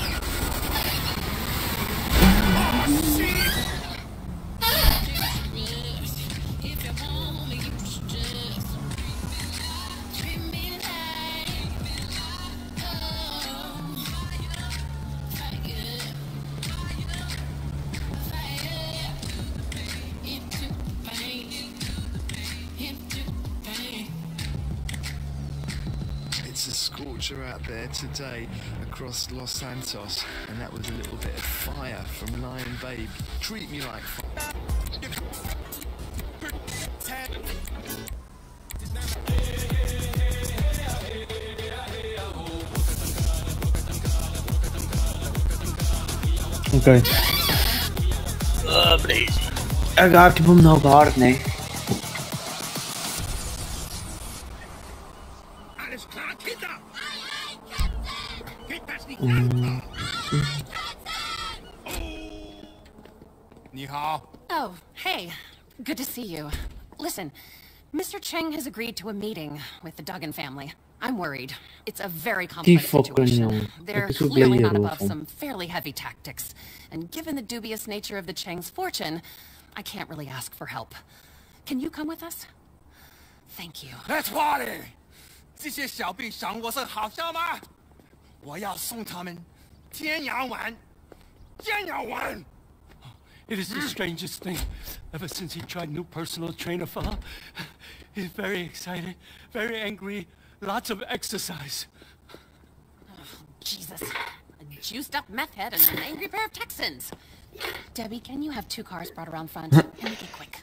Out there today across Los Santos, and that was a little bit of fire from Lion Babe. Treat me like fire. Okay. Uh, please. Ek raak hom nou hard, nee. Oh, hey. Good to see you. Listen, Mister Cheng has agreed to a meeting with the Duggan family. I'm worried. It's a very complex situation. They're clearly not above some fairly heavy tactics. And given the dubious nature of the Cheng's fortune, I can't really ask for help. Can you come with us? Thank you. That's why. 这些小病赏我是好笑吗？我要送他们天涯丸，天涯丸。 It is the strangest thing. Ever since he tried new personal trainer fella, he's very excited, very angry, lots of exercise. Oh, Jesus. A juiced up meth head and an angry pair of Texans. Debbie, can you have two cars brought around front? And make it quick.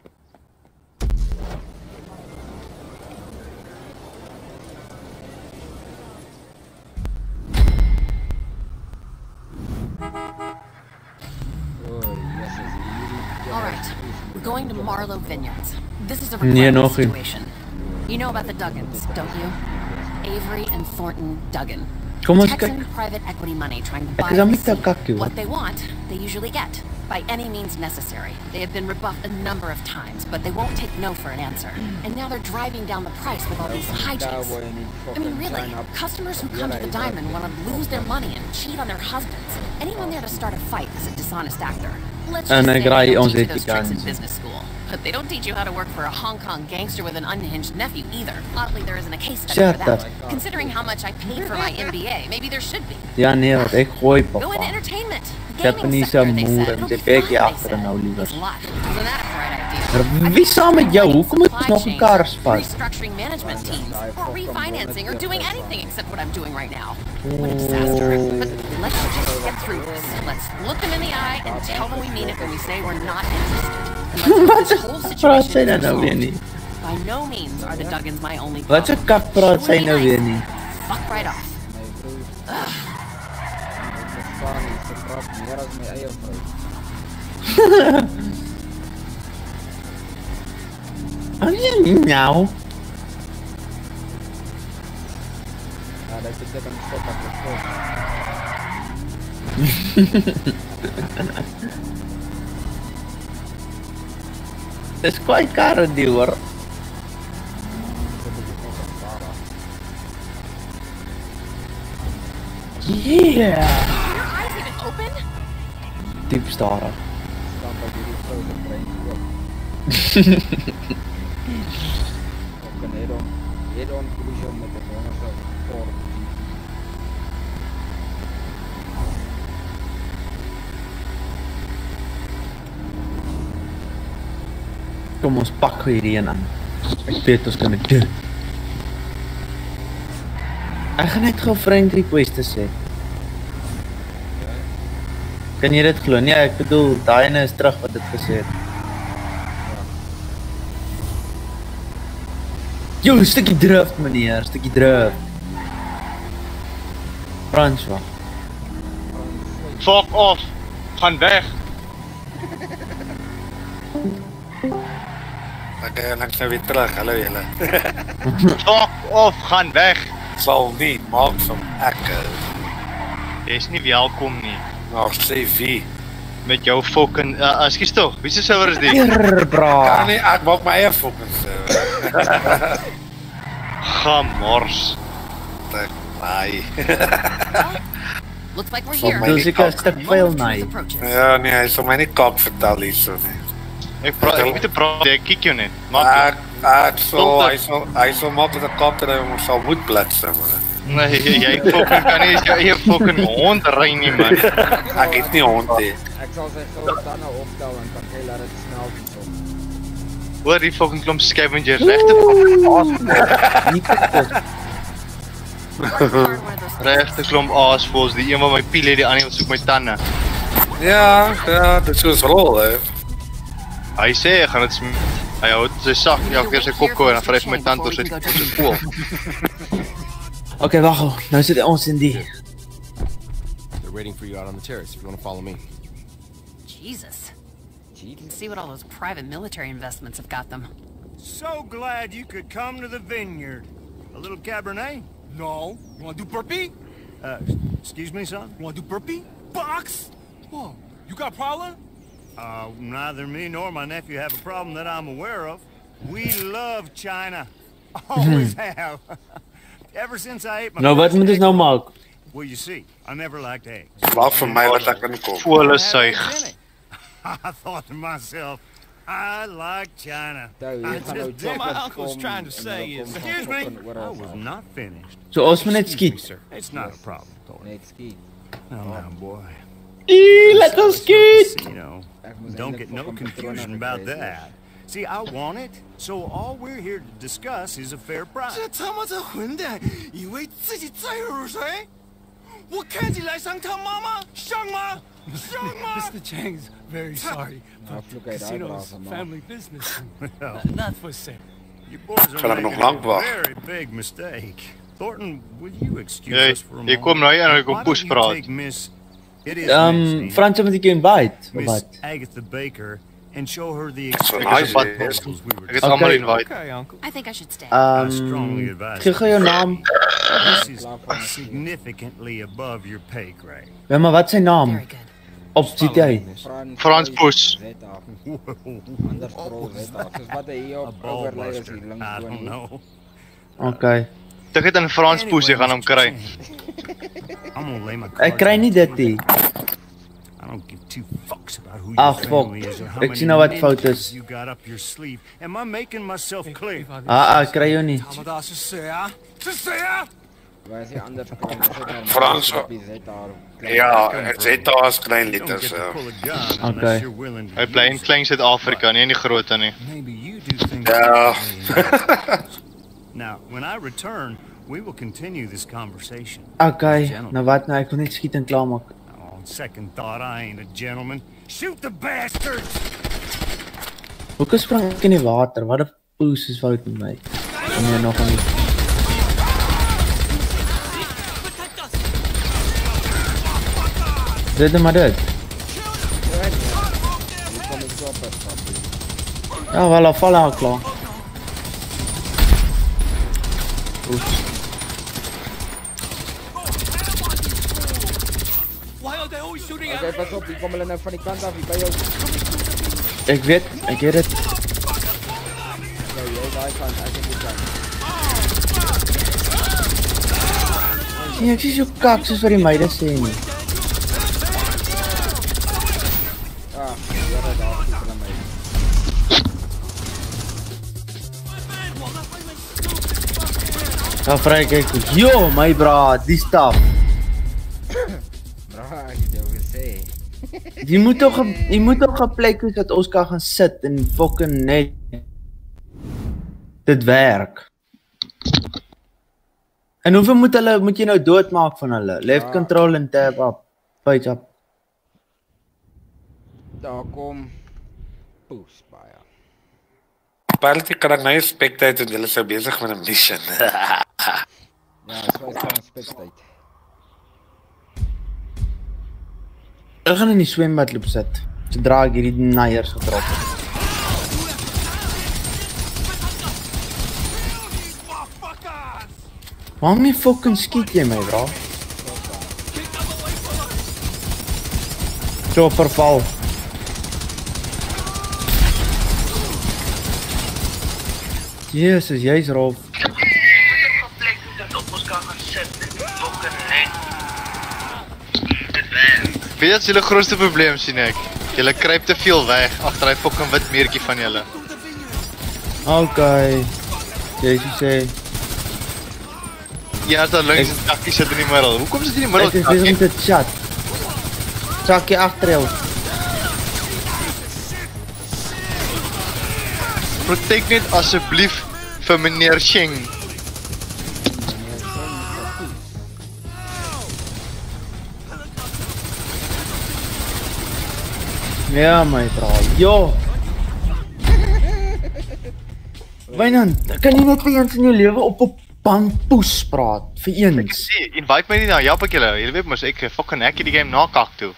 Alright, we're going to Marlowe Vineyards. This is a required situation. You know about the Duggans, don't you? Avery and Thornton Duggan. Texan private equity money trying to buy the city. What they want, they usually get. By any means necessary. They have been rebuffed a number of times, but they won't take no for an answer. And now they're driving down the price with all these hijinks. I mean, really, customers who come to the Diamond want to lose their money and cheat on their husbands. Anyone there to start a fight is a dishonest actor. Let's just say they don't teach you those tricks in business school. But they don't teach you how to work for a Hong Kong gangster with an unhinged nephew either. Oddly, there isn't a case study for that. Considering how much I paid for my M B A, maybe there should be. Ja nee, wat ek gooi Go papa. into entertainment. Japanese moer en die bekkie agter nou liewer. Wie saam met jou? Hoekom moet ons nog mekaar spas? Restructuring management teams, or refinancing, or doing anything except what I'm doing right now. What a disaster. But let's just get through this. Let's look them in the eye and tell them we mean it when we say we're not interested. Wat is praat sy nou weer nie? By no means are the Duggans my only Wat se kak praat sy nou weer nie? Fuck right off. Ano nou? It's quite caro die hoor. Yeah. Your eyes even open? Diep staren. Kom ons pak hierdie een aan. Ek weet ons kan dit doen. Ek gaan net gou friend request sê. Kan jy dit glo? Nee, ek bedoel, daai ene is terug wat dit gesê het. Yo, stukkie drift meneer, stukkie drift. François. Fuck off. Gaan weg. Oké, dan ik nou weer terug. Hallo jullie. Fuck off, gaan weg. Zal niet, maak van ek. Jy is nie welkom nie. Nou, sê wie? Met jou fucking, uh, ekskuus tog, wie se server is dit? Hier, bra. Kan nie, ek maak my eie fucking server. Gamors. Ek, nee. Looks like we're here. Dus ek 'n stuk veel nee. Ja, nee, hy sal my nie kak vertel hierso nie. Ek praat, ek moet te praat, ek kyk jou net. Ek, ek sal, hy sal, hy sal maak dat ek kak kry om ons sal moet blitse, man. Nee, jy fucking kan nie jou eie fucking hond ry nie, man. Ek het nie hond nie. Ek sal sy groot tande optel en kan jy laat dit snel doen. Hoor die fucking klomp scavengers, regte fucking aasvols. Nie kapot. Regte klomp aasvols, die een wat my piel het, die ander wat soek my tande. Ja, ja, dit is soos rol, hè. Hy sê, hy gaan het sm... Hy hou sy sak, elke keer sy kokko en dan vryf my tand door sy pool. Okay, wag, nou sit ons in die. They're waiting for you out on the terrace if you want to follow me. Jesus. You can see what all those private military investments have got them. So glad you could come to the vineyard. A little Cabernet? No. You want to do burpee? Uh, excuse me, son? You want to do burpee? Box? Whoa, you got a problem? Uh, neither me nor my nephew have a problem that I'm aware of. We love China. Always have. Ever since I ate my Nou wat moet ons nou maak? Well, you see, I never liked eggs. Laat vir my wat ek kan kom. Volle suig. I thought to myself, I like China. I just What my uncle's trying to say is, Excuse me, I was not finished. So ons moet net skiet. It's not a problem, Thornton. Net skiet. Oh, now, boy. Eee, let ons skiet! You know, don't get no confusion about that. See, I want it, so all we're here to discuss is a fair price. 这他妈这混蛋以为自己在乎谁？我看起来像他妈妈，像吗？像吗 Mister Chang's very sorry, but the casino's family business. Well, Not for sale. You boys Gaan are hem nog making lang a wacht. very big mistake. Thornton, will you excuse Jy, us for a jy moment? kom nou hier en ek kom Why push don't you praat. take Miss... It is Um, Miss, Fransje moet ek jou invite, of Miss wat? Agatha Baker and show her the So expected nice, proposals we were Ek het almal Okay. invite. Okay, uncle. I think I should stay. I strongly Um, advise gee gou jou naam. This is significantly above your pay grade. Ja, maar wat sy naam? Very good. Op G T A. Frans Poes. Anders pro Zeta. Soos wat hy hier A op overlay is ballbuster. hier links I bo don't nie. know. Okay. Ek het in Frans Poes jy gaan hom kry. I'm gonna lay my Ek kry nie dit nie. I don't give two fucks about who Ag, your fuck. family is or how Ek many sien nou wat fout ninjas is. you got up your sleeve. Am I making myself clear? Ah, ah, kry jou nie. 他们大是谁啊？是谁啊？ Waar is die ander klein? Is dit normaal? Frans. Op die Zeta. Ja, Zeta is klein You don't liters. get to Uh. pull a gun Okay. unless you're willing to Hy bly in use it. klein Suid-Afrika, nie in die groot nie. Maybe you do things Ja. differently. Now, when I return, we will continue this conversation. Okay, nou wat nou, ek wil net skiet en klaar maak. On second thought, I ain't a gentleman. Shoot the bastards! Hoekom sprang ek in die water? Wat 'n poes is fout met my? Nee, nog nie. Dit is maar dit. Ja, wel, al val al klaar. Oeps. Why are they always shooting at Okay, me? pas op, hier kom hulle nou van die kant af hier by jou. Ek weet, ek weet dit. Ja, jy daai kant, ek het die kant. Sien, ek is so kak soos wat die meide sê nie. Ah, ja, daar is hulle my. Ja, vry kyk. Yo, my bra, die stap. Bra, ek het jou gesê. Jy moet toch, jy moet toch 'n plek hê dat ons kan gaan sit en fucking net dit werk. En hoeveel moet hulle moet jy nou doodmaak van hulle? Left control en tab up. Page up. Daar kom Poes baie. Apparently kan ek nou nie spectate en julle sou besig met 'n mission. Ja, so is dan spectate. Ek gaan in die swembad loop sit. Sodra ek hierdie naiers gedrop het. Waarom nie fucking skiet jy my, bro? So verval. Jezus, jy's Rolf. Weet jy wat julle grootste probleem sien ek? Julle kruip te veel weg agter hy fucking wit meertjie van julle. Okay. Jy sê. Ja, daar links is Chucky sit in die middel. Hoekom sit jy in die middel? Ek is bezig met het chat. Chucky agter jou. Protect net asseblief vir meneer Sheng. Ja, my bro. Jo. Wynand, kan jy net vir eens in jou lewe op 'n bampoes praat vir eens? Sien, invite my nie nou, help ek julle. Julle weet mos ek fucking hack die game na kak toe.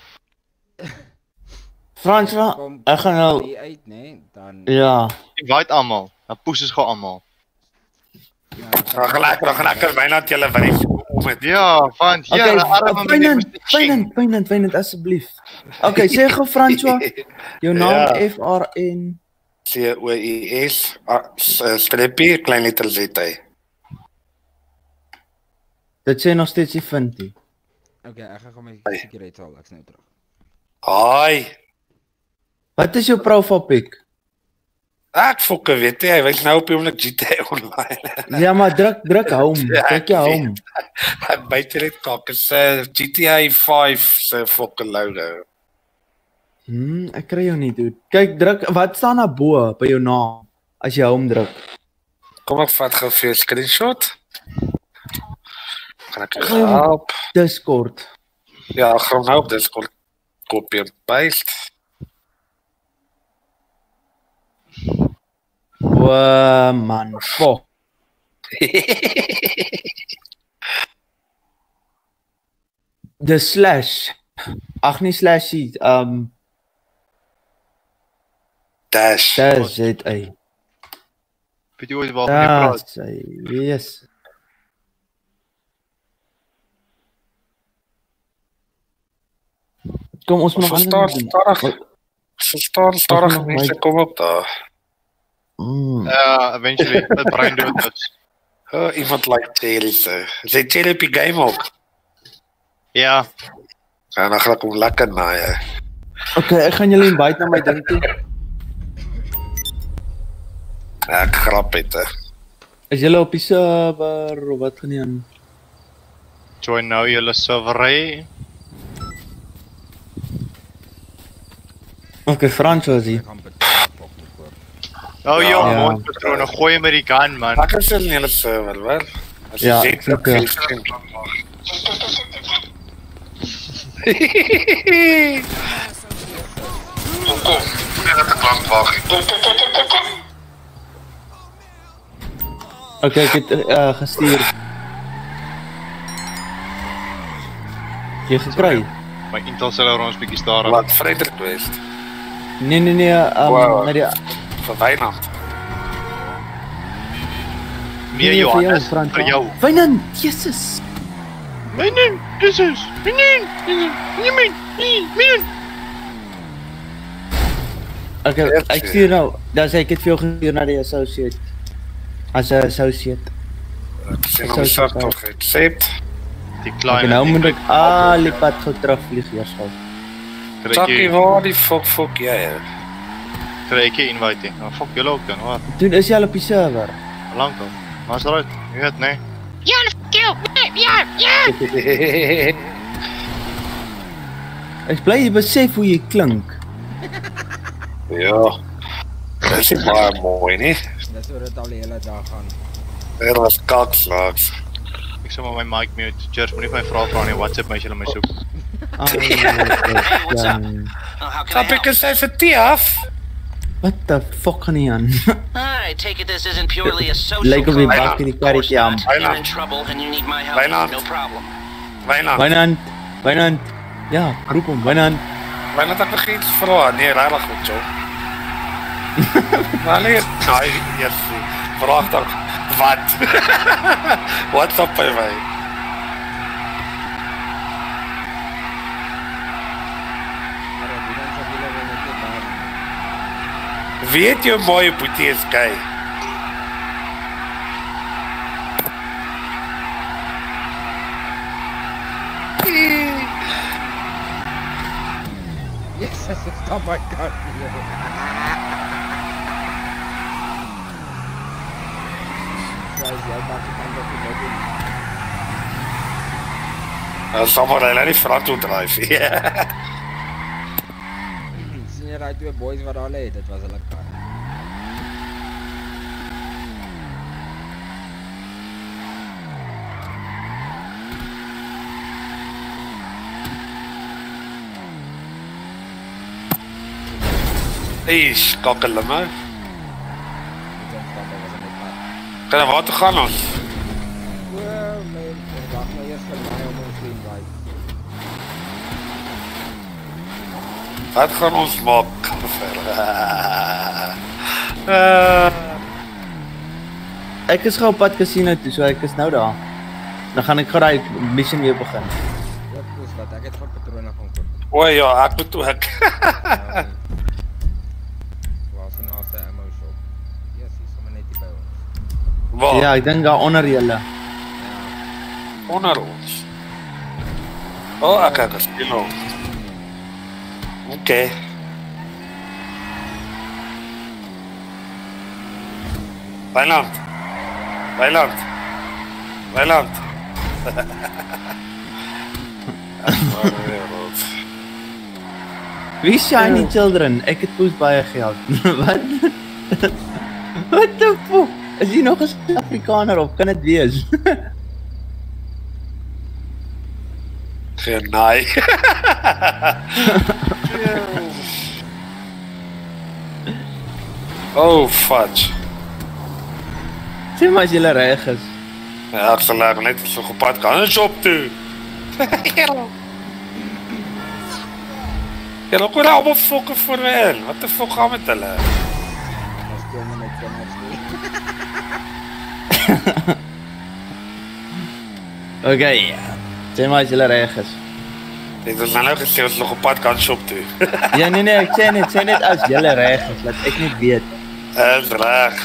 Franswa, ek gaan nou uit, nee, dan ja, invite almal. Dan poes is gou almal. Rag lekker, rag lekker, Wynand julle wyf. Ja, want ja, arme Wynand, Wynand, Wynand, Wynand asseblief. Okay, sê gou Franswa, jou naam Ja. F R N C O I S streepie klein letter Z. Dit sê nog steeds nie vind nie. Okay, ek gaan gou my sekuriteitshal, ek's nou terug. Haai. Wat is jou profile pic? Ek fokke weet jy, hy wys nou op die oomblik G T A online. Ja, maar druk druk home, druk jy home. Ek byt jy net kak, is uh, G T A vyf se fokke logo. Hmm, ek kry jou nie, dude. Kyk, druk, wat staan daar bo by jou naam as jy home druk? Kom ek vat gou vir 'n screenshot. Kan ek Gaan jy help? Discord. Ja, ek gaan nou op Discord copy en paste. Wow, man, fuck. The slash. Ag nee slash nie, um Dash. Dash Z A. Weet jy ooit waarvan jy praat? Dash, yes. Kom ons moet nog Verstaan, stadig. Verstaan, stadig mense kom op daar. Ja, eventually, dat brein dood is. Oh, iemand like Cherry se. Sy Cherry op die game ook. Ja. Ja, dan gaan ek hom lekker naai. Okay, ek gaan julle invite na my ding toe. Ja, ek grap het. Is julle op die server of wat gaan jy aan? Join nou julle server. Okay, Frans was hier. Oh Ja. joh, Ja. mondpatrone, gooi hom met die gun man. Ek is in die hele server, wel? As jy Ja, sê, ek sê ook, ja. Kom, kom, net ek klank wag. Kom, kom, kom, kom, kom, kom. Okay, ek het uh, gestuur. Jy gekry? My Intel sal nou ons bietjie stadig. Wat Frederik West? Nee nee nee, um, Wow. na die Vir Wynand. Nee, vir Johannes, Frans. vir jou. Wynand, Jesus. Wynand, Jesus. Wynand, Wynand, Wynand. Okay, ek stuur nou. Dan sê ek het vir jou gestuur na die associate. As 'n associate. Ek sê nou myself toch, accept. Die Okay, klein. nou moet ek al die pad gou terugvlieg eers gou. Chucky, waar die fuck fuck jy? Kry ek 'n invite. Nou fuck julle ook dan, wat? Doen is jy al op die server? Lank al. Maar is eruit. Jy weet, nee. Ja, kill. Ja, ja. Ek bly jy besef hoe jy klink. Ja. Dis nie baie mooi nie. Dis hoe dit al die hele dag gaan. Dit was kakslaaks. Ek sê maar my mic mute. Cheers, moenie vir my vra vra nie. WhatsApp my as jy my soek. Stop ek is even tief. What the fuck gaan nie aan? I take it this isn't purely a social Lyk of jy problem. bak in die karretjie aan. You're in trouble and you need my help. Wynand. No problem. Wynand. Wynand, Wynand. Ja, roep hom, Wynand. Wynand ek nog iets vra. Nee, regtig goed, joh. Maar nee, nee, yes. Vraag dan. Wat? What's up by my? Weet jy mooie boetie is gay? Yes, oh my god. Dat is allemaal heel erg front toe drijven. Sien jy die twee boys wat daar lê? Dit was hulle kar. Eish, kakkelimmer. Kan er water gaan ons? Well, man, ik wacht maar eerst van mij om ons te invite. Wat gaan ons maak? uh, ek is gou op pad casino toe, so ek is nou daar. Dan gaan ek gou die mission weer begin. Ja, dus wat, ek het van patrone gaan koop. O ja, ek moet toe ek. Waar? Ja, ek dink daar onder julle. Onder ons? Oh, ek het gespeel al. Oké. Weiland. Weiland. Weiland. Wie shiny children? Ek het poes baie geld. Wat? What the fuck? Is jy nog 'n Suid-Afrikaner of kan dit wees? Geen naai. Oh, fudge. Sê maar as jy reg is. Ja, ek sal net net so gepad kan en shop toe. Ja, look hoe allemaal fokken voor me in. Wat de fuck gaan met hulle? Oké, sê maar as jy reg is. Ek het nou gesê ons nog op pad kan shop toe. Ja, nee nee, ek sê net, sê net as jy reg is, laat ek net weet. Dis reg.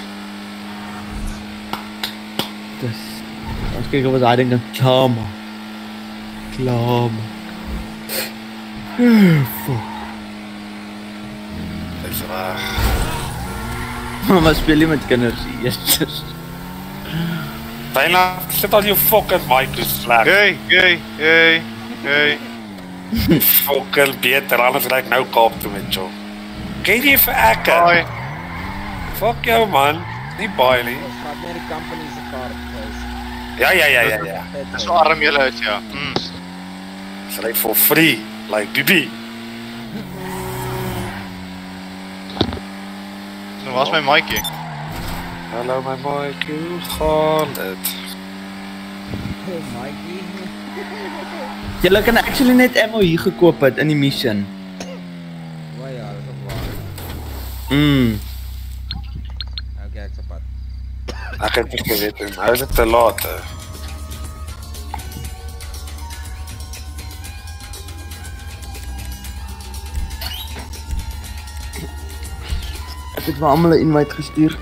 Dus, ons kyk of ons daai ding kan klaar. Klaar. Fuck. Dis reg. Mama speel jy met kinders, Jesus. Bijna, sit al jou fucking mic is sleg. Hey, hey, hey, hey. Fucking beter, anders rijd ik nou Kaap toe met jou. Kijk die even ekken. Hoi. Fuck jou man, niet baie nie. Ons gaat meer die company se kaart kruis. Ja, ja, ja, ja, ja. Dis so arm julle is, ja. Mm. It's like for free, like Bibi. Nou was my Mikey. Hallo my Mikey, hoe gaan dit? Hey Mikey. Julle kan actually net ammo hier gekoop het in die mission. O ja, dis op waar. Mm. Okay, ek se pad. Ek het nie geweet, nou is dit te laat. He. Ek het vir almal 'n invite gestuur.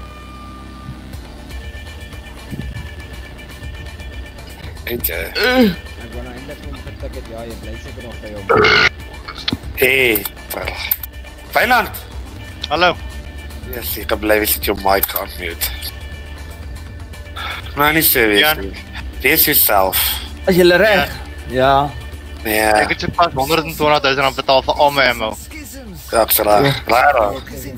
Weet jy? Ek wou nou eintlik net getik het, ja, jy bly seker nog by jou. Hey, Weiland. Hallo. Yes, ek bly wees dit jou mic aan mute. Maar nie serieus nie. Wees yourself. As jy reg. Ja. Nee. Ek het so pas honderd en twintig duisend rand betaal vir al my ammo. Ja, ek sê reg. Reg.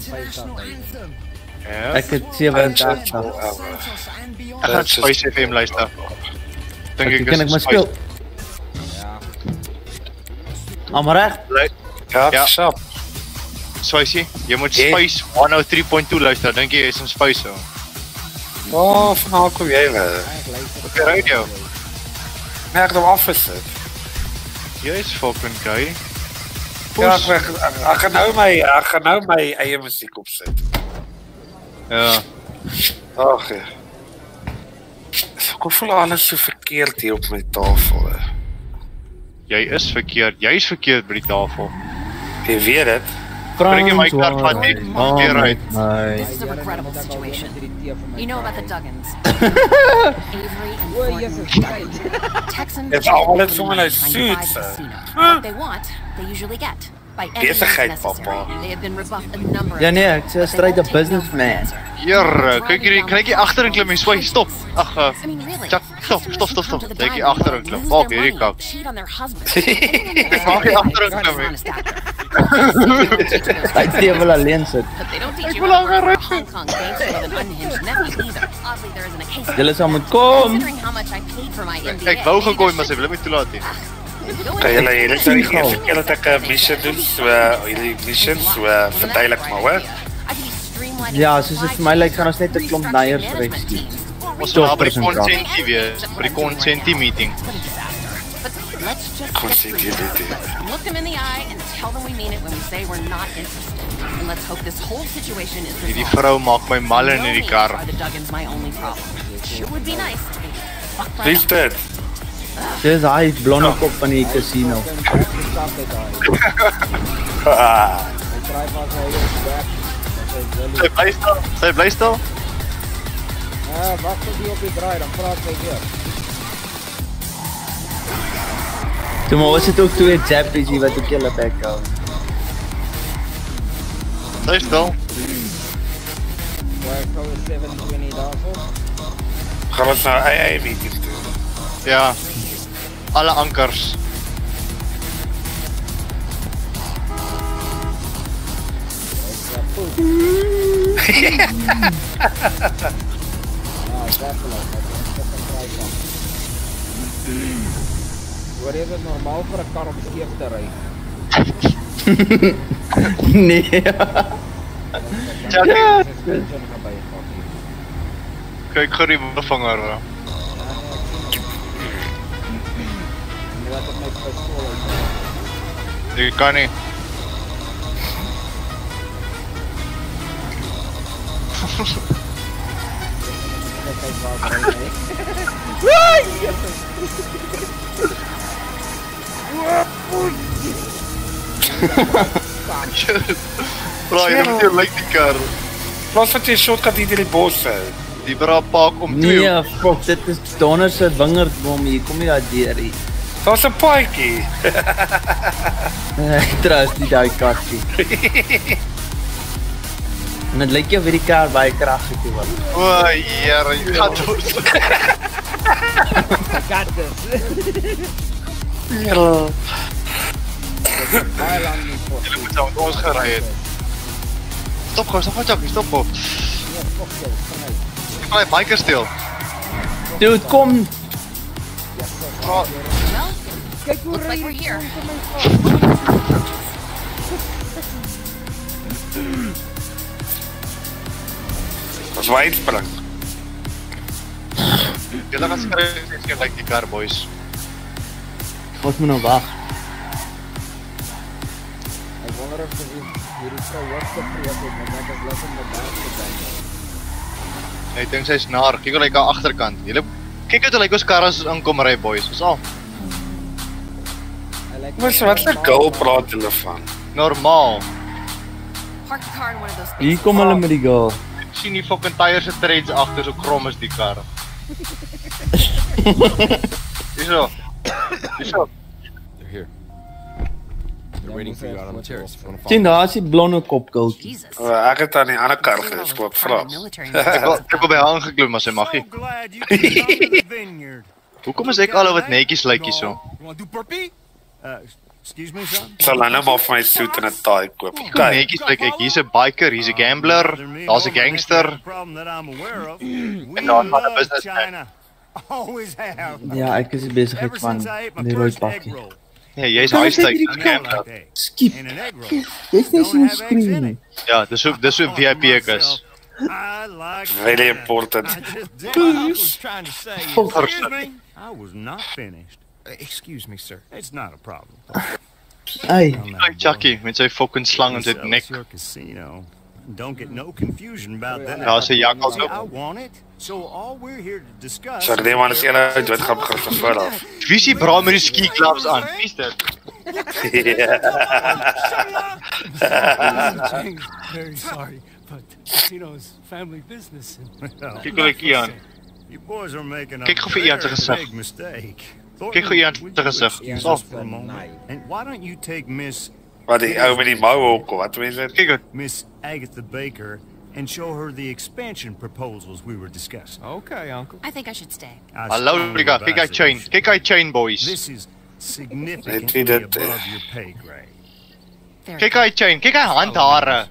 Ek het sewe en agtig. Ek gaan Spice F M luister. Dink ek kan ek maar speel. Ja. Maar reg. Ja, ja. Shop. Spice, jy moet Spice honderd drie punt twee luister. Dink jy is 'n Spice? Oh, van haar kom jy nou. Op die radio. Nee, ek het hom afgesit. Jy is fucking gay. Ja, ek, ek, ek gaan nou my, ek gaan nou my eie musiek opsit. Ja. Ag ja. Ek voel alles so verkeerd hier op my tafel. He. Jy is verkeerd. Jy is verkeerd by die tafel. Jy weet dit. Bring jy my kaart van die keer uit. This is a regrettable situation. You know about the Duggans. Avery and Thornton. Texans. It's all it's on a suit. What they want, they usually get. By any means necessary. They have been rebuffed a number of Ja nee, ek sê straight a businessman. Hier, kyk hierdie, kan ek hier agter in klim en swai, stop. Ag, stop, stop, stop, stop, stop. Kyk hier agter in klim. Maak hierdie kak. Maak hier agter in klim. Hy sê wil alleen sit. Ek wil langer ry. Julle sal moet kom. Ek wou gekooi, maar sy wil my toelaat nie. Kan julle hierdie sê die eerste keer dat ek 'n mission doen, so hierdie mission so verduidelik maar hoor. Ja, soos dit vir my lyk gaan ons net 'n klomp neiers rescue. Ons gaan by die consentie weer, by die consentie meeting. Consentie meeting. Look them in the eye and tell them we mean it when we say we're not interested. And let's hope this whole situation is resolved. Hierdie vrou maak my mal in hierdie kar. Are the Duggans my only problem? It would be nice to be fucked right Wie is dit? Dis hy blonde kop van die casino. Sy bly stil, sy bly stil. Ja, wag tot die op die draai, dan praat sy weer. Toe maar was dit ook twee Jappies hier wat ook julle bek hou. Sy stil. Waar ek hou seven twenty daarvoor. Gaan ons nou ei ei meeting doen? Ja. Alle ankers. Hoor jy dit normaal vir 'n kar om skeef te ry? Nee. Kyk gou die vinger. Jy kan nie. Bro, jy moet jou like die kar. Plaas wat jy shortcut hier die bosse. Die bra pak om twee. Nee, fuck, dit is Donner se wingerdboom hier. Kom jy daar deur hier. Daar's 'n paadjie. Ek trust die daai katjie. En dit lyk jy vir die kar baie kragtig te word. O, Here, jy gaan dood. I got this. Ja. Julle moet saam met ons gery het. Stop gou, stop gou, Jackie, stop gou. Ek gaan my biker steel. Dude, kom. Kyk hoe ry we're here. Ons waai spring. Julle gaan skryf net gelyk die kar, boys. Ons moet nou wag. Ek wonder of sy hierdie vrou wat gepreek het, want ek is lus om met haar te dink. Ek dink sy's naar. Kyk hoe lyk haar agterkant. Julle kyk hoe lyk ons kar as ons inkom ry, boys. Dis al. Wat wat 'n girl praat hulle van? Normaal. Park the car in one of those Hier kom hulle met die girl. Ek sien die fucking tyres se treads agter, so krom is die kar. Hierso. Hierso. They're here. They're waiting for you out on the terrace. If you want to Sien daar is die blonde kopkiltjie. Oh, ek het aan die ander kar gespot, vra. Ek wil ek wil by haar aangeklim, maar sy mag nie. Hoekom is ek al wat netjies lyk hierso? You want to do burpee? Uh, excuse me, son? Sal nou maar vir my suit en 'n tie koop. Kyk, netjies lyk ek. Hier's 'n biker, hier's 'n gambler, daar's 'n gangster. En dan 'n businessman. Always have. Ja, ek is die besigheid van die rooi pakkie. Ja, jy's high stakes gambler. Skip. Dis nie so skree nie. Ja, dis hoe dis hoe V I P ek is. Really important. I was trying to say, excuse me? I was not finished. Uh, excuse me, sir. It's not a problem. Hey. Kyk Jackie met sy fucking slang in sy nek. Casino. Don't get no confusion about that. Ja, sy jakkals See, I op. want it. So all we're here to discuss. Sorry, die man is een uit wat gaan begin van voor af. Wie is die bra met die ski gloves aan? Wie is dit? Very sorry, but Casino's family business. Kyk hoe ek Ian. You boys are making a Kyk gou vir Ian se very gesig. big mistake. Kyk gou Ian se gesig. So. For a moment. And why don't you take Miss Wat die ou met die moue ook, wat mense dit? Kyk dit. Miss Agatha Baker and show her the expansion proposals we were discussing. Okay, uncle. I think I should stay. I Hallo, strongly Rika. Kyk hy advise chain. it. Kyk hy chain boys. This is significantly Net wie dit, above eh, your pay grade. Kyk hy chain. Kyk hy handhare.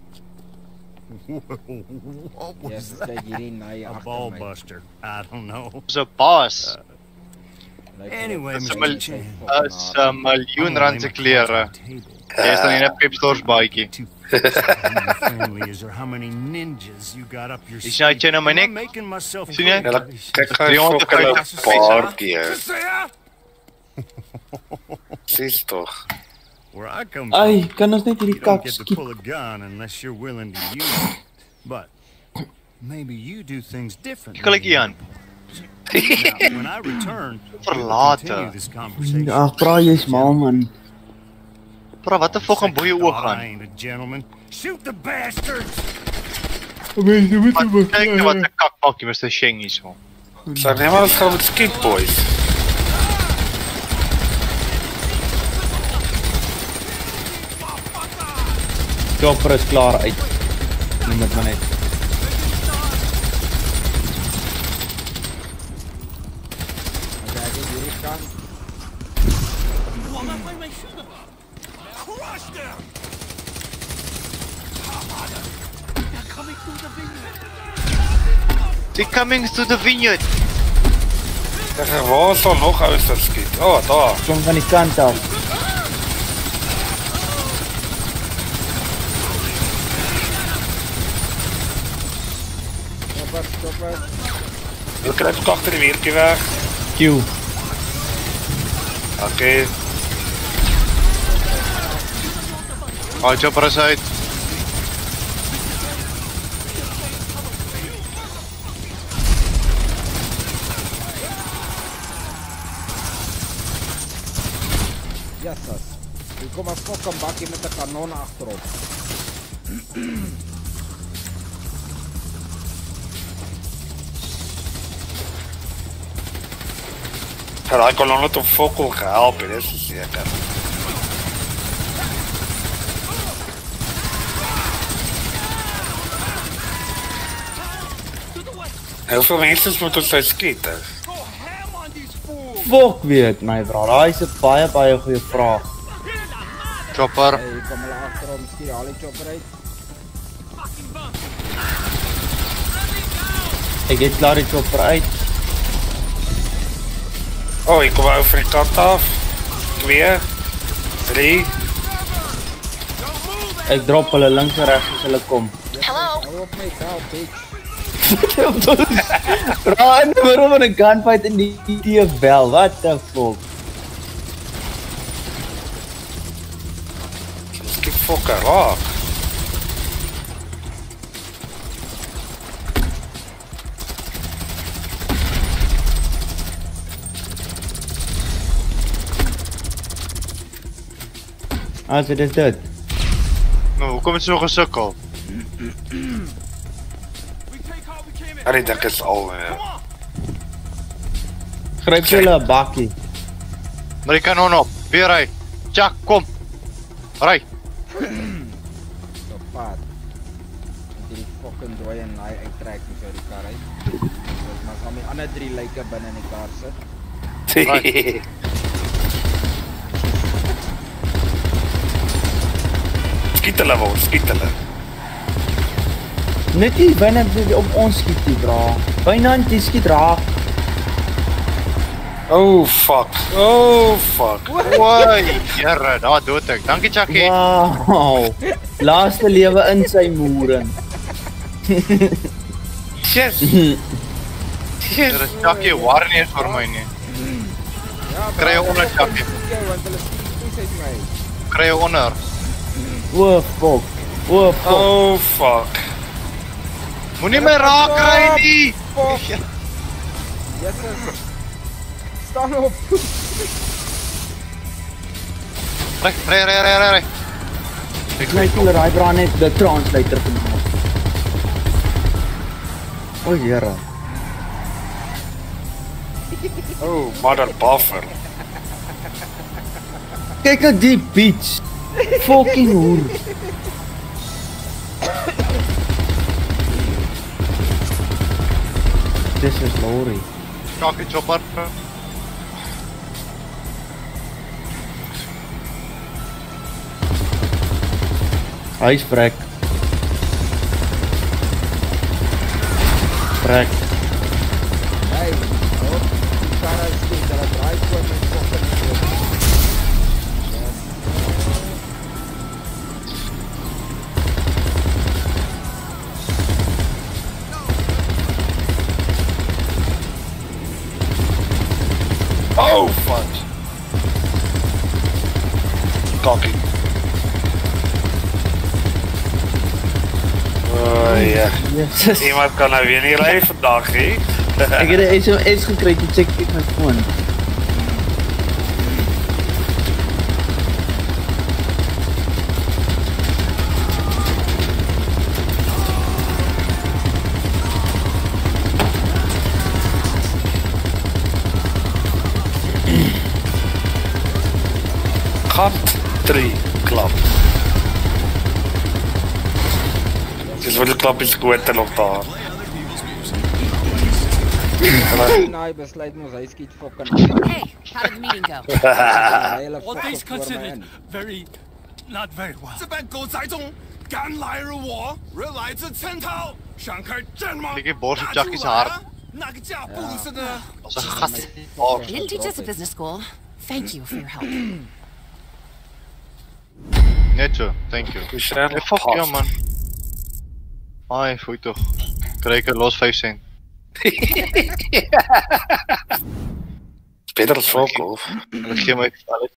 What was Yes, that? kyk hierdie naai A agter ball my. buster. I don't know. Dis 'n baas. Lyk Anyway, Dis 'n Mister mil- Chen. is 'n miljoen rand se klere. Jy is dan in 'n Pep Stores baadjie. Family is there how many ninjas you got up your Dis jy chain aan my nek. I'm making myself Sien jy? Hulle kyk gou driehonderd vir hulle vyftig paar keer. Sis toch. Where I come Ai, from, kan ons net hierdie you don't kak get to skiep? pull a gun unless you're willing to use it. But maybe you do things differently. Kyk ek Ian. Now, when I return, we will Verlate. continue this conversation. Ag, bra, jy's mal man. Bro, wat 'n fucking boeie oog God, I gaan. ain't a gentleman. Shoot the bastards! Mense moet Wat kyk net wat 'n kakbakkie Mister Sheng hierso. Sal net maar ons gaan met skiet boys. Chopper is klaar uit. Noem dit maar net. As ek dit hierdie kan. Crush them! They coming to the vineyard. Zeg, waar sal nog ouens wat skiet? Oh, daar. Kom van die kant af. Stop het, stop het. Wil kry ook agter die muurtjie weg. Q. Okay. Oh, chopper is uit. Jassas. Hier kom 'n fucking bakkie met 'n kanon agterop. Ja, daai kolon het op fokol gehelp, dit is seker. Hoeveel mense moet ons uit skiet? hè? Fok weet my bra. Daai is 'n baie baie goeie vraag. Chopper. Hey, hier kom hulle agterom, skiet haal die chopper uit. Ek het klaar die chopper uit. Oh, ek kom ou van die kant af. twee, drie. Ek drop hulle links en regs as hulle kom. Hello? Hou op my vel, bitch. Bra, en waarom in 'n gunfight in die T F wel? What the fuck? Skiet fokker raak. Ah, so dis dit. Nou, hoekom het jy so gesukkel? Hulle dink is al uh, Gryp julle 'n bakkie. Maar die kanon op. Weer ry. Jack, kom. Ry. Stop pad. Ek die fucking dooie naai uittrek uit die kar uit. Ons maar gaan die ander drie lyke binne in die kar sit. Skiet hulle wel, skiet hulle. Net nie binne op ons skiet nie, bra. Wynand, jy skiet raak. Oh fuck. Oh fuck. Oei, Here, daar dood ek. Dankie Jackie. Wow. Laaste lewe in sy moeren. Yes. Hier is Jackie warning is vir my nie. Ja, Kry jy onder Jackie. Okay, want hulle skiet uit my. Kry jy onder. O, fuck. Oh, fuck. Oh, fuck. Moenie my raak kry nie. Fuck. Yes, staan op. Ry, ry, ry, ry, ry. Ek my voel raai bra net die translator gemaak. O, jare. Oh, mother buffer. Kyk na die beach. Fucking hoer. This is Lori. Kakie chopper. Hy is vrek. Vrek. Hey, oh, die kar is goed, hulle draai voor my fucking Oh, fuck. Cocky. Oh, ja. Yes. Iemand kan nou weer nie ry vandag, hè? Ek het 'n S M S gekry, ek check ek my foon. Country Club. Dis wat die klap is goed en op daar. Nee, besluit mos hy skiet fucking. Hey, how did the meeting go? Well, these considered very, not very well. 这班狗仔中赶来了我，人来自陈涛，想开战吗？ Kyk die bors op Jackie se hart. 那个架步是呢？ Ons 'n gat. You didn't teach us at business school. Thank you for your help. Net so, thank you. Hey, fuck ja man. Ai, foei toch. Kry ek los vyf sent. Beter as fuck off. Hulle gee my